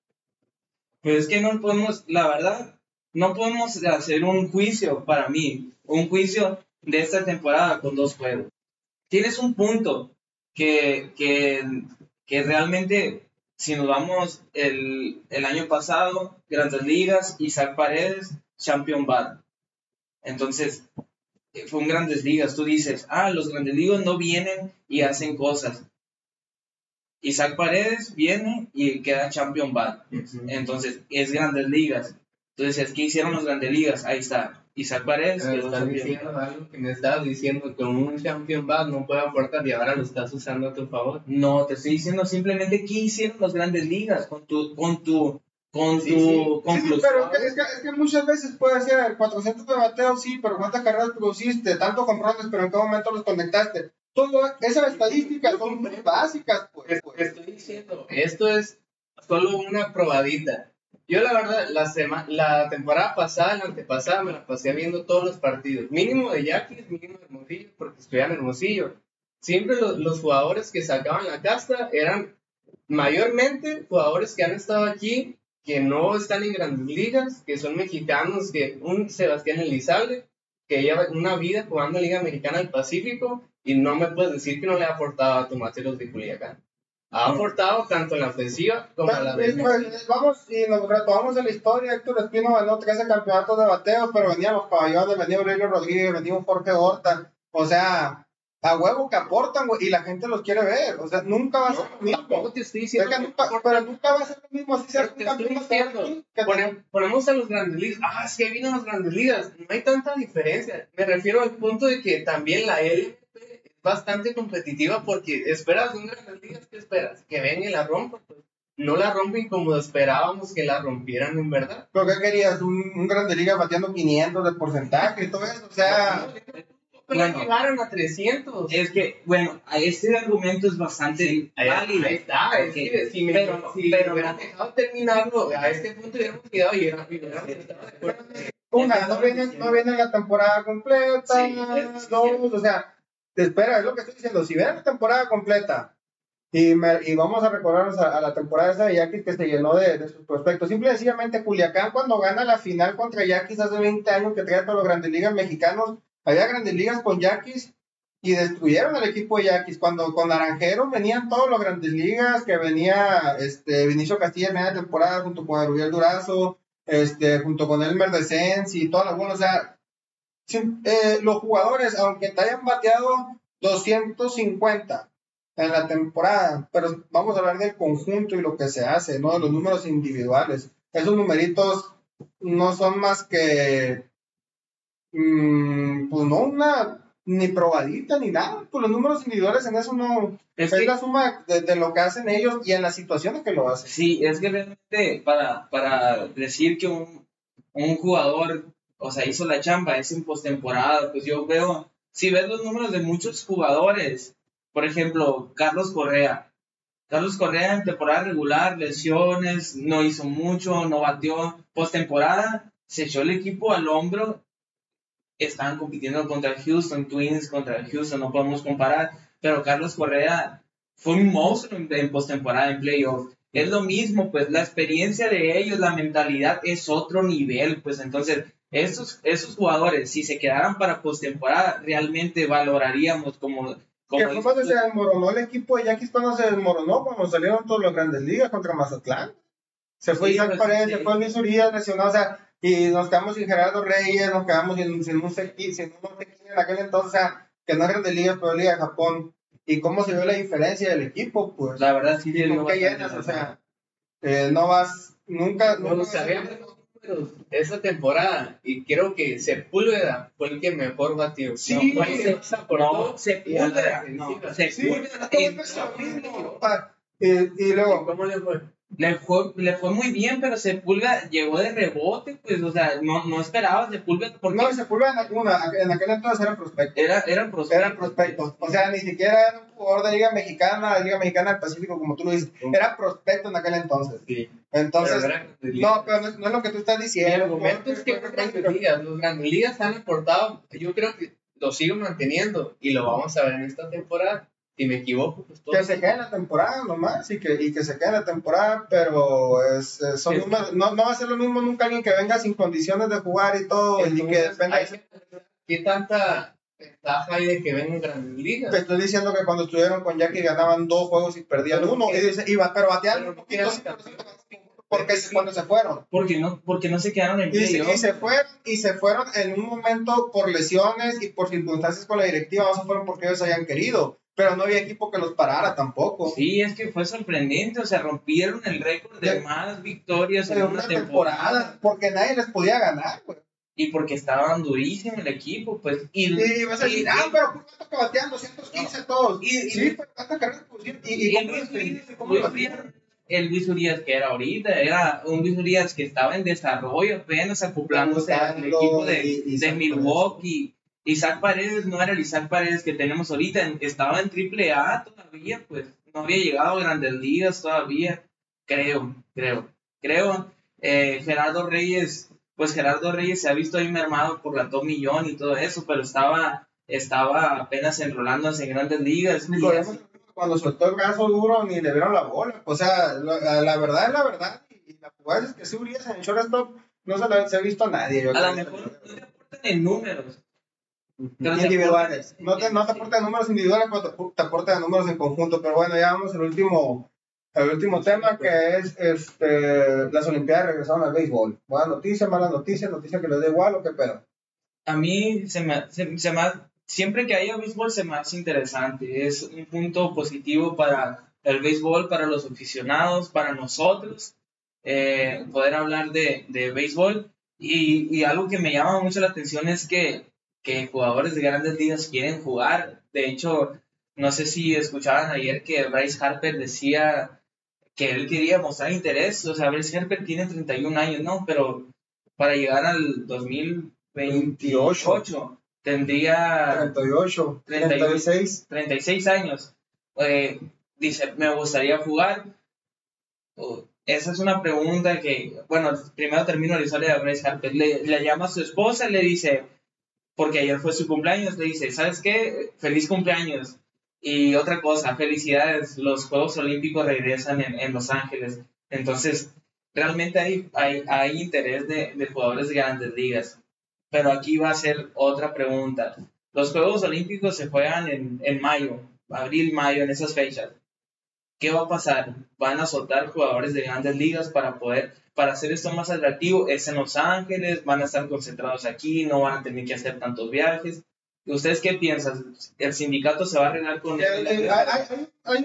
Pero es que no podemos, la verdad, no podemos hacer un juicio para mí, un juicio de esta temporada con dos juegos. Tienes un punto que, que, que realmente, si nos vamos el, el año pasado, Grandes Ligas, Isaac Paredes, Champion Bat. Entonces, eh, fue un Grandes Ligas. Tú dices, ah, los Grandes Ligas no vienen y hacen cosas. Isaac Paredes viene y queda Champion Bat. Entonces, es Grandes Ligas. Entonces, ¿qué hicieron los Grandes Ligas? Ahí está. Isaac Paredes Me quedó estás Champion diciendo Bat. algo que me estabas diciendo que un champion bat no puede aportar y ahora lo estás usando a tu favor. No, te estoy diciendo simplemente qué hicieron los Grandes Ligas con tu, con tu, con Sí, tu sí. sí, conclusión. sí, pero es que, es, que, es que muchas veces puede ser cuatrocientos de bateo, sí, pero ¿cuántas carreras produciste? Tantos jonrones, pero ¿en qué momento los conectaste? Todo, esas estadísticas son muy básicas, pues. Te pues. te estoy diciendo, esto es solo una probadita. Yo la verdad, la, sema- la temporada pasada, la antepasada, me la pasé viendo todos los partidos. Mínimo de Yaquis, mínimo de Hermosillo, porque estoy en Hermosillo. Siempre lo- los jugadores que sacaban la casta eran mayormente jugadores que han estado aquí, que no están en grandes ligas, que son mexicanos, que un Sebastián Elizalde, que lleva una vida jugando Liga Mexicana del Pacífico y no me puedes decir que no le ha aportado a Tomateros de Culiacán. Ha aportado tanto en la ofensiva como en la defensiva. Pues, vamos y nos retomamos en la historia. Héctor Espino ganó trece campeonatos de bateo, pero venían los caballones, venía Aurelio Rodríguez, venía un Jorge Horta. O sea, a huevo que aportan, güey, y la gente los quiere ver. O sea, nunca va a ser lo mismo. Tampoco te estoy diciendo Es que nunca, pero nunca va a ser lo mismo así sea Pero te un campeón estoy diciendo, que te- Pone- ponemos a los grandes ligas. Ah, es que vino a las grandes ligas. No hay tanta diferencia. Me refiero al punto de que también la L M P es bastante competitiva porque esperas de un grandes ligas, ¿qué esperas? Que venga y la rompa. Pues no la rompen como esperábamos que la rompieran en verdad. ¿Pero qué querías? Un, un Grande Liga bateando quinientos de porcentaje y todo eso. O sea, Pero Bueno. llegaron a trescientos. Es que, bueno, a ese argumento es bastante Ahí, válido. ahí está, es Ok. que si me Pero- si pero hubieran no. dejado terminarlo, a este punto hubiéramos quedado y hubiéramos estado de acuerdo. una, no viene, no viene la temporada completa. Sí, es- dos, o sea, te espera, es lo que estoy diciendo. Si viene la temporada completa y, me- y vamos a recordarnos a, a la temporada esa de Yaquis que se llenó de, de sus prospectos. Simple y sencillamente, Culiacán, cuando gana la final contra Yaquis hace veinte años que trae todos los Grandes Ligas mexicanos, había Grandes Ligas con Yaquis y destruyeron al equipo de Yaquis. Cuando con Naranjeros venían todos los Grandes Ligas, que venía este Vinicio Castilla en media temporada junto con Ariel Durazo, este, junto con Elmer Descens y todas las buenas, o sea, sin- eh, los jugadores, aunque te hayan bateado doscientos cincuenta en la temporada, pero vamos a hablar del conjunto y lo que se hace, no de los números individuales. Esos numeritos no son más que, mm, pues no una ni probadita ni nada, pues los números individuales en eso no Es es que- la suma de, de lo que hacen ellos y en las situaciones que lo hacen. Sí, es que realmente para, para decir que un, un jugador, o sea, hizo la chamba, es en postemporada, pues yo veo, si ves los números de muchos jugadores, por ejemplo, Carlos Correa. Carlos Correa en temporada regular, lesiones, no hizo mucho, no batió. Postemporada, se echó el equipo al hombro. Estaban compitiendo contra Houston Twins, contra Houston, no podemos comparar, pero Carlos Correa fue un monstruo en, en postemporada, en playoff. Es lo mismo, pues la experiencia de ellos, la mentalidad es otro nivel, pues entonces esos, esos jugadores, si se quedaran para postemporada, realmente valoraríamos como... como Que fue cuando se desmoronó el equipo de Yankees, cuando se desmoronó, cuando salieron todos los Grandes Ligas contra Mazatlán. Se fue Sí, Isaac pues, Paredes, sí. se fue Luis Urias lesionado, o sea, y nos quedamos sin Gerardo Reyes, nos quedamos sin, sin un Sequín, sin un Sequín en aquel entonces, o sea, que no es Grandes Ligas, pero Liga de Japón. ¿Y cómo se vio la diferencia del equipo? Pues, La verdad sí, ¿y sí, con no qué bastante, llenas? O sea, eh, no vas, nunca, No nunca lo vas a- sabíamos los números de esa temporada y creo que Sepúlveda fue el que mejor batió. Sí, no, fue el que más aportó No, se y a la pudra, no, defensiva. se Sí, pudra. todo es lo mismo. Ah, y, y ¿Y luego, ¿Cómo le fue? Le fue, le fue muy bien, pero Sepúlveda llegó de rebote, pues, o sea, no, no esperaba Sepúlveda porque no, Sepúlveda en, una, en aquel entonces era prospecto. era, eran prospectos. Eran prospectos. O sea, ni siquiera era un jugador de Liga Mexicana, de Liga Mexicana del Pacífico, como tú lo dices. Era prospecto en aquel entonces. Sí. Entonces, Pero era Grandes Ligas. no, pero no, es- no es lo que tú estás Mi diciendo. argumento es que los Grandes Ligas, los Grandes Ligas han aportado, yo creo que lo sigo manteniendo y lo vamos a ver en esta temporada. Si me equivoco, pues todo. Que se quede en la temporada nomás y que, y que se quede en la temporada, pero es, es- son Sí. números- no, no va a ser lo mismo nunca alguien que venga sin condiciones de jugar y todo y que Entonces, dependa. hay que ver ¿qué tanta ventaja hay de que vengan Grandes Ligas? Te estoy diciendo que cuando estuvieron con Jackie ganaban dos juegos y perdían Pero uno. ¿qué? Y dice, iba, pero bateaban Pero un ¿qué poquito. hace? Porque cuando se fueron. Porque no, porque no se quedaron en Y se, playoff. y se fueron, y se fueron en un momento por lesiones y por circunstancias con la directiva, no se fueron porque ellos hayan querido, pero no había equipo que los parara tampoco. Sí, es que fue sorprendente, o sea, rompieron el récord de De- más victorias De en una una temporada, temporada. porque nadie les podía ganar, güey. Y porque estaban durísimo el equipo, pues. Y, Y vas a decir, y- ah, pero ¿por qué que batean doscientos quince todos? Y- y- sí, pero cuántas carreras pusieron. Y, y, y cómo Luis los Urias, vendiste, cómo Luis los Urias, vendiste. el Luis Urias que era ahorita, era un Luis Urias que estaba en desarrollo, apenas acoplándose al Debutando, equipo de, y- y de Isaac Milwaukee. Isaac Paredes no era el Isaac Paredes que tenemos ahorita, en- estaba en triple A todavía, pues no había llegado a grandes ligas todavía, creo, creo, creo. Eh, Gerardo Reyes, pues Gerardo Reyes se ha visto ahí mermado por la Top Millón y todo eso, pero estaba, estaba apenas enrolándose en grandes ligas. Ni y por así- eso, cuando soltó el brazo duro ni le vieron la bola. O sea, la, la verdad es la verdad. Y la jugada es que si Urias en el shortstop no se, la, se ha visto a nadie. Yo a creo. lo mejor no le aportan en números, Pero se individuales. aportan- No te, no te aporta números individuales, pero te, te aporta números en conjunto. Pero bueno, ya vamos al último, al último tema, que es este, las Olimpiadas regresaron al béisbol. Buena noticia, mala noticia, noticia que les da igual o qué pedo. A mí se me, se, se me ha- siempre que haya béisbol se me hace interesante. Es un punto positivo para el béisbol, para los aficionados, para nosotros, eh, poder hablar de, de béisbol. Y, y algo que me llama mucho la atención es que, que jugadores de grandes ligas quieren jugar. De hecho, no sé si escuchaban ayer que Bryce Harper decía que él quería mostrar interés. O sea, Bryce Harper tiene treinta y un años, ¿no? Pero para llegar al dos mil veintiocho tendría treinta y ocho, treinta y treinta y seis. treinta y seis años. Eh, dice, me gustaría jugar. Oh, esa es una pregunta que, bueno, primero termino la historia de Bryce Harper. Le, le llama a su esposa y le dice, porque ayer fue su cumpleaños, le dice, ¿sabes qué? Feliz cumpleaños. Y otra cosa, felicidades, los Juegos Olímpicos regresan en, en Los Ángeles. Entonces, realmente hay, hay, hay interés de, de jugadores de grandes ligas. Pero aquí va a ser otra pregunta. Los Juegos Olímpicos se juegan en, en mayo, abril, mayo, en esas fechas. ¿Qué va a pasar? ¿Van a soltar jugadores de grandes ligas para poder, para hacer esto más atractivo? ¿Es en Los Ángeles? ¿Van a estar concentrados aquí? ¿No van a tener que hacer tantos viajes? ¿Ustedes qué piensan? ¿El sindicato se va a arreglar con Eh, el... eh, hay, hay- hay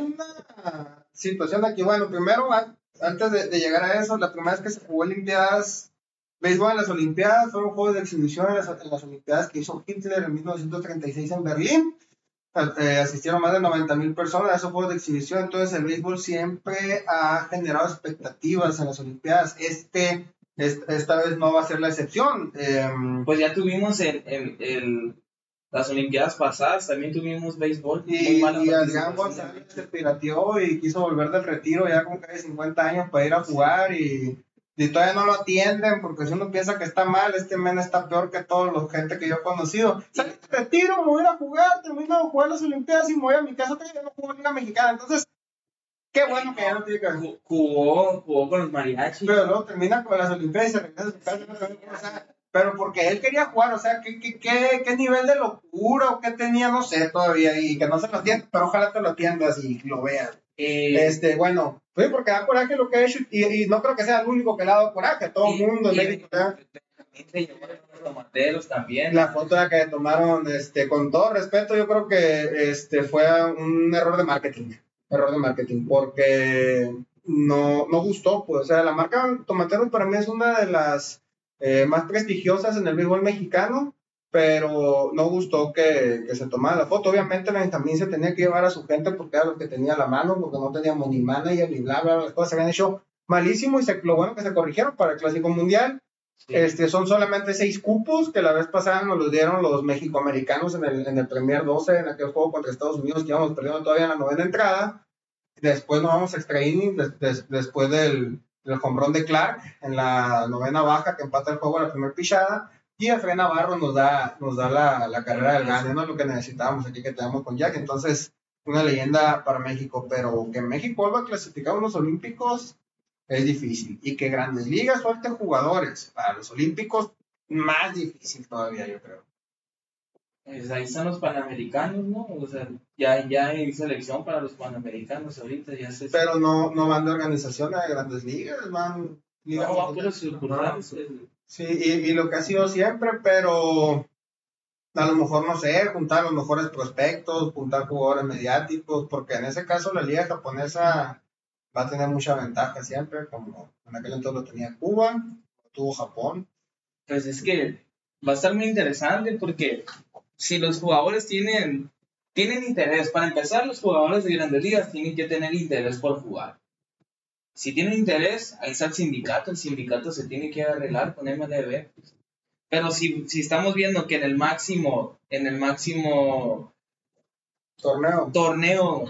una situación aquí. Bueno, primero, an- antes de, de llegar a eso, la primera vez que se jugó Olimpiadas, béisbol en las Olimpiadas, fueron juegos de exhibición en las, en las Olimpiadas que hizo Hitler en mil novecientos treinta y seis en Berlín. Eh, asistieron más de noventa mil personas a esos juegos de exhibición. Entonces, el béisbol siempre ha generado expectativas en las Olimpiadas. Este, es- esta vez no va a ser la excepción. Em, Pues ya tuvimos en, en, el- las Olimpiadas pasadas, también tuvimos béisbol. Muy Y, mala y Adrián participación. González se pirateó y quiso volver del retiro ya con casi cincuenta años para ir a jugar y, y todavía no lo atienden porque si uno piensa que está mal, este men está peor que toda la gente que yo he conocido. Salí del retiro, me voy a ir a jugar, termino de jugar las Olimpiadas y me voy a mi casa, todavía no juego Liga Mexicana. Entonces, qué bueno que ya no tiene que ver. Ju- Jugó, jugó con los mariachis. Pero luego termina con las Olimpiadas y se regresa a su casa. O sea, pero porque él quería jugar, o sea, ¿qué, qué, qué, qué nivel de locura o qué tenía? No sé todavía, y que no se lo atienda, pero ojalá te lo atiendas y lo veas. Eh, Este, bueno, sí, porque da coraje lo que ha hecho, y, y no creo que sea el único que le ha dado coraje, a todo el y- mundo en y- México, ¿verdad? también se llevaron los tomateros también. La foto de que tomaron, este, con todo respeto, yo creo que este fue un error de marketing, error de marketing, porque no, no gustó, pues, o sea, la marca Tomateros para mí es una de las eh, más prestigiosas en el béisbol mexicano, pero no gustó que, que se tomara la foto. Obviamente también se tenía que llevar a su gente porque era lo que tenía a la mano, porque no teníamos ni manager ni bla, bla, bla, las cosas se habían hecho malísimo y se, lo bueno que se corrigieron para el Clásico Mundial. Sí. Este, son solamente seis cupos que la vez pasada nos los dieron los mexicoamericanos en el, en el Premier doce, en aquel juego contra Estados Unidos que íbamos perdiendo todavía en la novena entrada. Después nos vamos a extra inning, des, des, después del, del hombrón de Clark en la novena baja que empata el juego a la primera pichada. Y Efraín Navarro nos da, nos da la, la carrera del gane, ¿no? Lo que necesitábamos aquí que tenemos con Jack. Entonces, una leyenda para México, pero que México vuelva a clasificar a unos Olímpicos es difícil. Y que Grandes Ligas suelten jugadores para los Olímpicos, más difícil todavía, yo creo. Pues ahí están los Panamericanos, ¿no? O sea, ya, ya hay selección para los Panamericanos ahorita, ya se... Pero no, no van de organización a Grandes Ligas, van... no, va por los circulares. Sí, y, y lo que ha sido siempre, pero a lo mejor, no sé, juntar los mejores prospectos, juntar jugadores mediáticos, porque en ese caso la liga japonesa va a tener mucha ventaja siempre, como en aquel entonces lo tenía Cuba, lo tuvo Japón. Pues es que va a estar muy interesante porque si los jugadores tienen, tienen interés, para empezar, los jugadores de Grandes Ligas tienen que tener interés por jugar. Si tienen interés, ahí está el sindicato, el sindicato se tiene que arreglar con M L B. Pero si, si estamos viendo que en el máximo, en el máximo Torneo. torneo,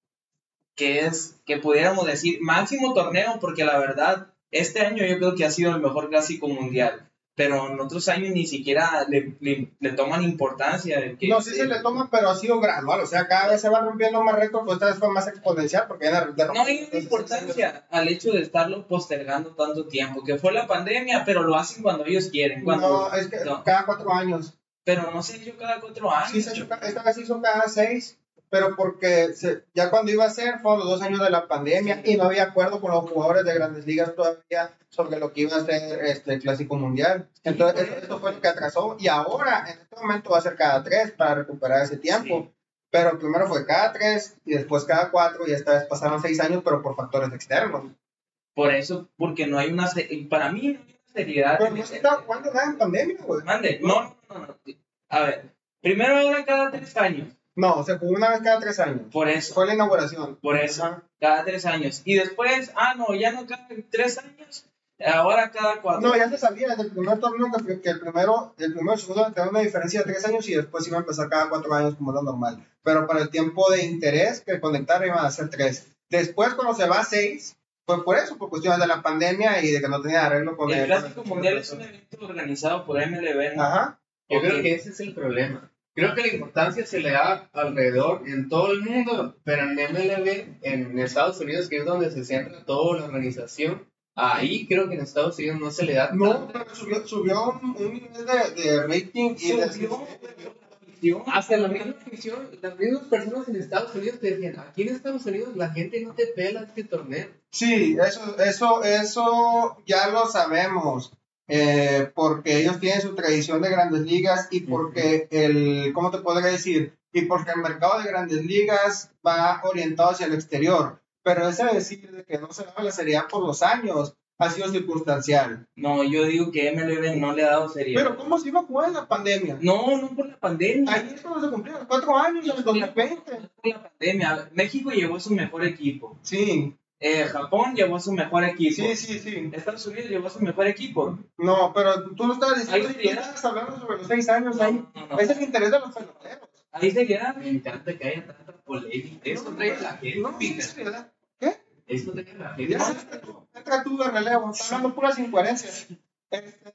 que es, que pudiéramos decir máximo torneo, porque la verdad, este año yo creo que ha sido el mejor clásico mundial, pero en otros años ni siquiera le, le, le toman importancia. De que, No, sí se le toma, pero ha sido gradual, o sea, cada vez se va rompiendo más récords, pues esta vez fue más exponencial, porque ya de, de No hay una importancia al hecho de estarlo postergando tanto tiempo, que fue la pandemia, pero lo hacen cuando ellos quieren. Cuando, No, es que no. cada cuatro años. pero no se hizo cada cuatro años. Sí, se ha hecho, esta vez se hizo cada seis, pero porque se, ya cuando iba a ser fueron los dos años de la pandemia y no había acuerdo con los jugadores de Grandes Ligas todavía sobre lo que iba a ser este, el Clásico Mundial. Entonces, eso, eso fue lo que atrasó y ahora, en este momento, va a ser cada tres para recuperar ese tiempo. Sí. Pero primero fue cada tres y después cada cuatro y esta vez pasaron seis años, pero por factores externos. Por eso, porque no hay una... Para mí no hay una seriedad. Pero no se estaba jugando nada en pandemia, güey. Mande, no, no, no, no. A ver, primero era cada tres años. No, se jugó una vez cada tres años. Por eso. Fue la inauguración. Por eso, ajá, cada tres años. Y después, ah, no, ya no cada tres años, ahora cada cuatro. No, ya se sabía desde el primer torneo que, que el primero, el primero y el segundo tenía una diferencia de tres años y después iba a empezar cada cuatro años como lo normal. Pero para el tiempo de interés que conectar iban a ser tres. Después, cuando se va a seis, fue por eso, por cuestiones de la pandemia y de que no tenía arreglo con el... El Clásico con Mundial es un evento organizado por M L B, ¿no? Ajá. Yo okay. creo que ese es el problema. Creo que la importancia se le da alrededor en todo el mundo, pero en M L B, en Estados Unidos, que es donde se centra toda la organización, ahí creo que en Estados Unidos no se le da. No, pero subió, subió un, un nivel de, de rating y de afición. Hasta la misma afición, las mismas personas en Estados Unidos te decían, aquí en Estados Unidos la gente no te pela este torneo. Sí, eso, eso, eso ya lo sabemos. Eh, porque ellos tienen su tradición de Grandes Ligas y porque el, ¿cómo te podría decir? Y porque el mercado de Grandes Ligas va orientado hacia el exterior. Pero ese decir de que no se daba la seriedad por los años ha sido circunstancial. No, yo digo que M L B no le ha dado seriedad. Pero ¿cómo se iba a jugar en la pandemia? No, no por la pandemia. Ahí es cuando se cumplieron cuatro años, en el dos mil veinte. No por la pandemia. México llevó su mejor equipo. Sí. Eh, Japón llevó su mejor equipo. Sí, sí, sí. Estados Unidos llevó su mejor equipo. No, pero tú lo estabas diciendo, tú estabas hablando sobre los seis años ahí. No, no, no. Es el interés de los peloteros. Ahí se queda. Me encanta que haya tanta polémica. Eso trae la gente. No, ¿verdad? ¿Qué? Eso trae la gente. Ya, entra tú, entra tú de relevo. Estás hablando puras incoherencias. Este,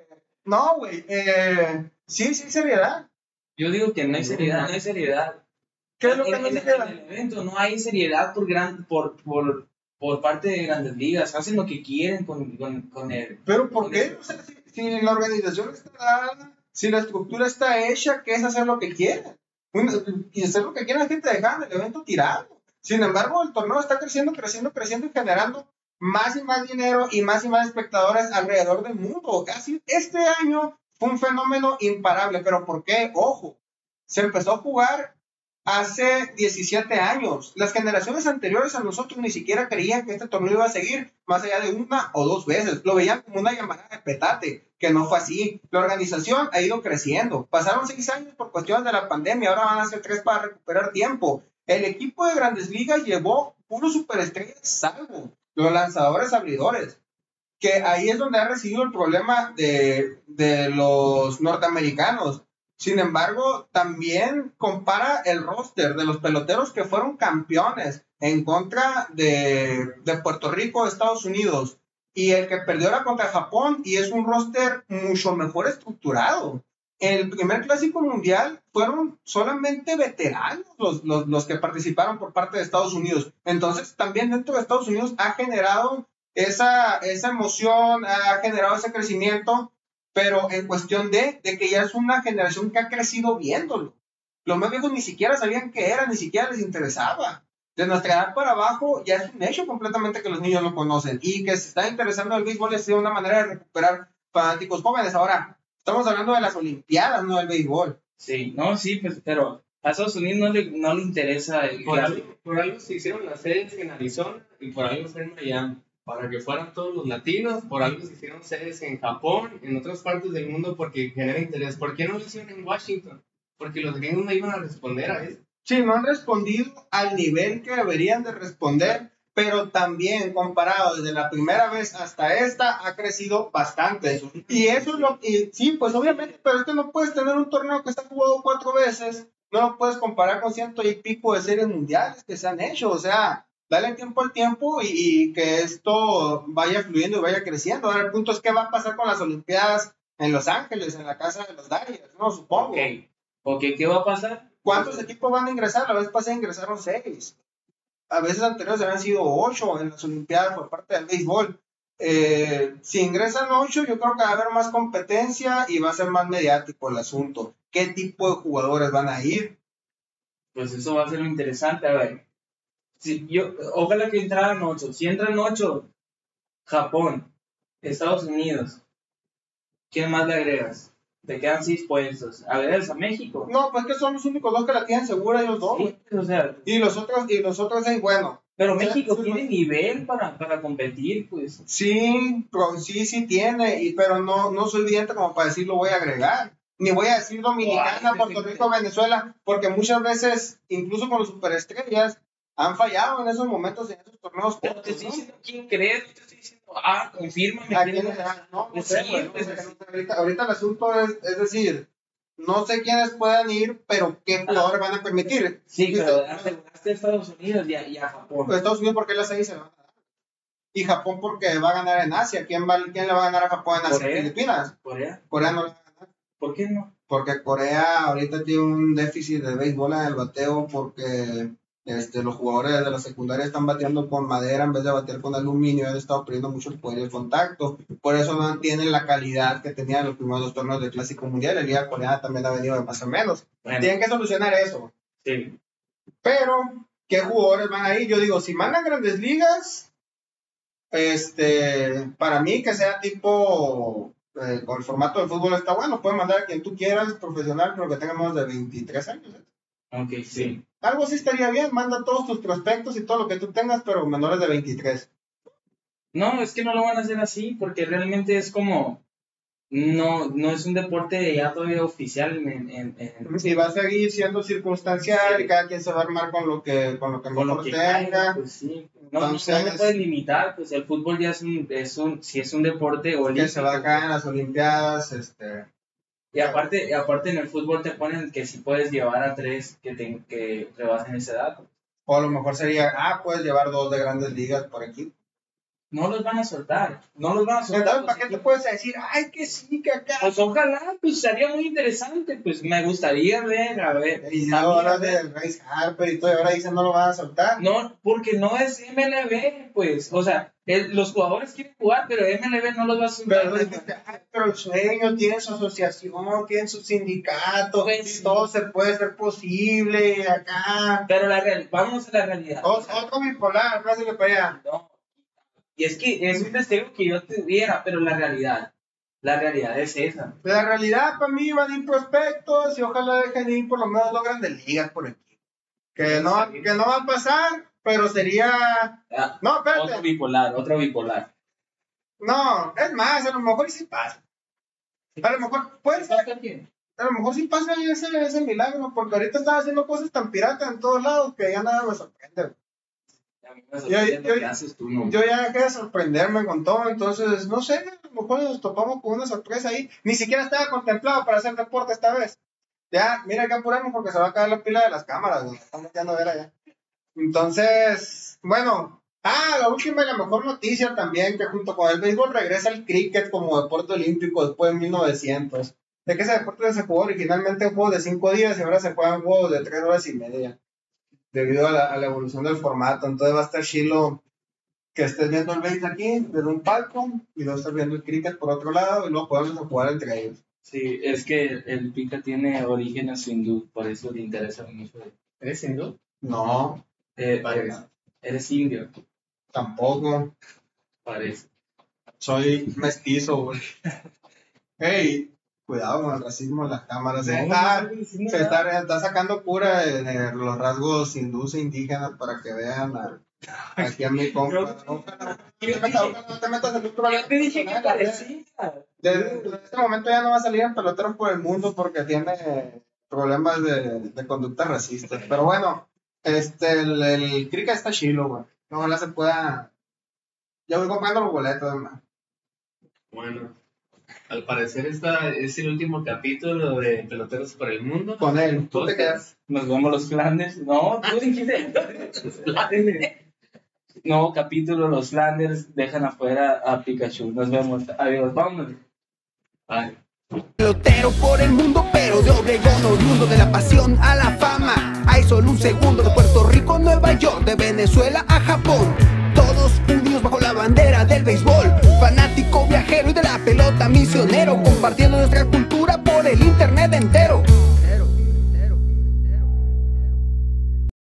no, güey. Eh, sí, sí, seriedad. Yo digo que no hay seriedad, no hay seriedad. ¿Qué es lo que en, no hay en, seriedad? En el evento no hay seriedad por gran, por, por por parte de Grandes Ligas, hacen lo que quieren con, con, con él. ¿Pero por qué? O sea, si, si la organización está dada, si la estructura está hecha, ¿qué es hacer lo que quieren? Y hacer lo que quieren la gente dejar el evento tirado. Sin embargo, el torneo está creciendo, creciendo, creciendo y generando más y más dinero y más y más espectadores alrededor del mundo. Así, este año fue un fenómeno imparable. ¿Pero por qué? Ojo, se empezó a jugar hace diecisiete años. Las generaciones anteriores a nosotros ni siquiera creían que este torneo iba a seguir más allá de una o dos veces. Lo veían como una llamada de petate, que no fue así. La organización ha ido creciendo. Pasaron seis años por cuestiones de la pandemia, ahora van a ser tres para recuperar tiempo. El equipo de Grandes Ligas llevó puros superestrellas salvo los lanzadores abridores, que ahí es donde ha residido el problema de, de los norteamericanos. Sin embargo, también compara el roster de los peloteros que fueron campeones en contra de, de Puerto Rico, Estados Unidos, y el que perdió la contra Japón, y es un roster mucho mejor estructurado. En el primer Clásico Mundial fueron solamente veteranos los, los, los que participaron por parte de Estados Unidos. Entonces, también dentro de Estados Unidos ha generado esa, esa emoción, ha generado ese crecimiento, pero en cuestión de, de que ya es una generación que ha crecido viéndolo. Los más viejos ni siquiera sabían qué era, ni siquiera les interesaba. De nuestra edad para abajo ya es un hecho completamente que los niños lo conocen y que se está interesando en el béisbol ha sido una manera de recuperar fanáticos jóvenes. Ahora, estamos hablando de las Olimpiadas, no del béisbol. Sí, no, sí, pues, pero a Estados Unidos no le, no le interesa el por algo, por algo se hicieron las sedes en Arizona y por algo fue en Miami. Para que fueran todos los latinos, por algo se hicieron sedes en Japón, en otras partes del mundo, porque genera interés. ¿Por qué no lo hicieron en Washington? Porque los gringos no iban a responder a eso. Sí, no han respondido al nivel que deberían de responder, pero también comparado desde la primera vez hasta esta, ha crecido bastante. Y eso es lo que, sí, pues obviamente, pero es que no puedes tener un torneo que está jugado cuatro veces, no lo puedes comparar con ciento y pico de series mundiales que se han hecho, o sea, dale tiempo al tiempo y, y que esto vaya fluyendo y vaya creciendo. Ahora el punto es qué va a pasar con las Olimpiadas en Los Ángeles, en la casa de los Dodgers, no, supongo. Ok, okay, ¿qué va a pasar? ¿Cuántos equipos van a ingresar? La vez pasada ingresaron seis. A veces anteriores habían sido ocho en las Olimpiadas por parte del béisbol. eh, si ingresan ocho, yo creo que va a haber más competencia y va a ser más mediático el asunto. ¿Qué tipo de jugadores van a ir? Pues eso va a ser lo interesante, a ver. Si yo, ojalá que entraran ocho. Si entran ocho, Japón, Estados Unidos, ¿quién más le agregas? Te quedan seis puestos. ¿Agregas a México? No, pues que son los únicos dos que la tienen segura, ellos dos. Sí, o sea, y los otros, y los otros es bueno. pero O sea, México sí, tiene nivel para, para competir, pues. Sí, pero sí, sí tiene, y, pero no, no soy vidente como para decir lo voy a agregar. Ni voy a decir Dominicana, Ay, Puerto sí, Rico, Venezuela, porque muchas veces, incluso con los superestrellas, han fallado en esos momentos, en esos torneos. Pero te cortos, estoy ¿no? diciendo quién crees, te estoy diciendo, ah, confírmame. ¿A quién quién es. le da? No, no Pues sé, sí, güey, no pues sé, sí. no sé. Ahorita, ahorita el asunto es, es decir, no sé quiénes puedan ir, pero qué jugadores van a permitir. Sí, Y pero usted- aseguraste a Estados Unidos y a, y a Japón. Pues Estados Unidos, ¿por qué las seis se van a dar? Y Japón, porque va a ganar en Asia. ¿Quién, va, quién le va a ganar a Japón en Asia? Corea. Filipinas. Corea, Corea no le va a ganar. ¿por qué no? Porque Corea ahorita tiene un déficit de béisbol en el bateo porque este, los jugadores de la secundaria están bateando con madera en vez de batear con aluminio. Han estado perdiendo mucho el poder y el contacto. Por eso no tienen la calidad que tenían los primeros dos torneos del Clásico Mundial. La Liga Coreana también ha venido de más o menos. Bueno, Tienen que solucionar eso. sí. Pero, ¿qué jugadores van ahí? Yo digo, si mandan Grandes Ligas, este, para mí que sea tipo, eh, con el formato del fútbol está bueno, pueden mandar a quien tú quieras, profesional, pero que tenga menos de veintitrés años. ¿eh? Ok, sí. Algo así estaría bien, manda todos tus prospectos y todo lo que tú tengas, pero menores de veintitrés. No, es que no lo van a hacer así porque realmente es como, no, no es un deporte ya todavía oficial en, en, en- Y va a seguir siendo circunstancial y cada quien se va a armar con lo que, con lo que con lo mejor que tenga. caiga, pues sí. No, no- Entonces- no me puedes limitar, pues el fútbol ya es un, es un, si es un deporte Que olímpico. se va a caer en las Olimpiadas, este... Y aparte, y aparte en el fútbol te ponen que si puedes llevar a tres que, te, que rebasen esa edad. O a lo mejor sería, ah, puedes llevar dos de Grandes Ligas por equipo. No los van a soltar, no los van a soltar. Entonces, los ¿para qué te equipos. puedes decir, ay, que sí, que acá? Pues ojalá, pues sería muy interesante, pues me gustaría ver, a ver. Y a mí, ahora a ver. de Bryce Harper y todo, y ahora dicen no lo van a soltar. No, porque no es M L B, pues, o sea, el- los jugadores quieren jugar, pero M L B no los va a soltar. Pero, dijiste, ay, pero el sueño tiene su asociación, tiene su sindicato, Pues, y todo se puede ser posible, y acá. Pero la real, vamos a la realidad. O- otro bipolar, pásale para allá. No. Y es que es un deseo que yo tuviera, pero la realidad, la realidad es esa. La realidad para mí van a ir prospectos y ojalá dejen ir por lo menos dos Grandes Ligas por aquí. Que no, que no va a pasar, pero sería... Ah, No, otro espérate. bipolar, otro bipolar. No, es más, a lo mejor sí pasa. A lo mejor puede ser. A lo mejor sí pasa ese, ese milagro, porque ahorita están haciendo cosas tan piratas en todos lados que ya nada me sorprende. A mí me sorprende Yo- lo yo- que haces tú, ¿no? Yo ya dejé de sorprenderme con todo, entonces, no sé, a lo mejor nos topamos con una sorpresa ahí. Ni siquiera estaba contemplado para hacer deporte esta vez. Ya, mira, hay que apurarnos porque se va a caer la pila de las cámaras, güey. Estamos ya no ver allá. Entonces, bueno. Ah, la última y la mejor noticia también, que junto con el béisbol regresa el cricket como deporte olímpico después de mil novecientos. De que ese deporte se jugó originalmente en juegos de cinco días y ahora se juegan juegos de tres horas y media. Debido a la, a la evolución del formato. Entonces va a estar chilo que estés viendo el béisbol aquí desde un palco y luego estés viendo el cricket por otro lado y luego podemos jugar entre ellos. Sí, es que el, el pica tiene orígenes hindú, por eso te interesa mucho. ¿Eres hindú? No, Eh, Parece. eres, eres indio, tampoco. parece. Soy mestizo, güey. Hey, cuidado con el racismo en las cámaras. ¿eh? No, Ah, no estoy diciendo se nada. está, está sacando pura de, de los rasgos hindúes e indígenas para que vean a, aquí a mi compa. No, no, no te metas, no te metas en un problema. Yo te dije que personal, parecía. Desde, desde este momento ya no va a salir en peloteros por el mundo porque tiene problemas de, de conducta racista. Pero bueno, este, el, el cricket está chilo, güey. Ojalá se pueda. Ya voy comprando los boletos, hermano. Bueno, al parecer esta es el último capítulo de Peloteros por el Mundo. Con él. ¿Tú te quedas? Nos vemos los Flanders. No, tú dijiste. Los Flanders. No, capítulo, los Flanders dejan afuera a Pikachu. Nos vemos. Adiós, vámonos. Bye. Pelotero por el mundo, pero de Obregón oriundo, de la pasión a la fama. Hay solo un segundo, de Puerto Rico a Nueva York, de Venezuela a Japón. Todos unidos bajo la bandera del béisbol. fanático viajero y de la pelota misionero, compartiendo nuestra cultura por el internet entero.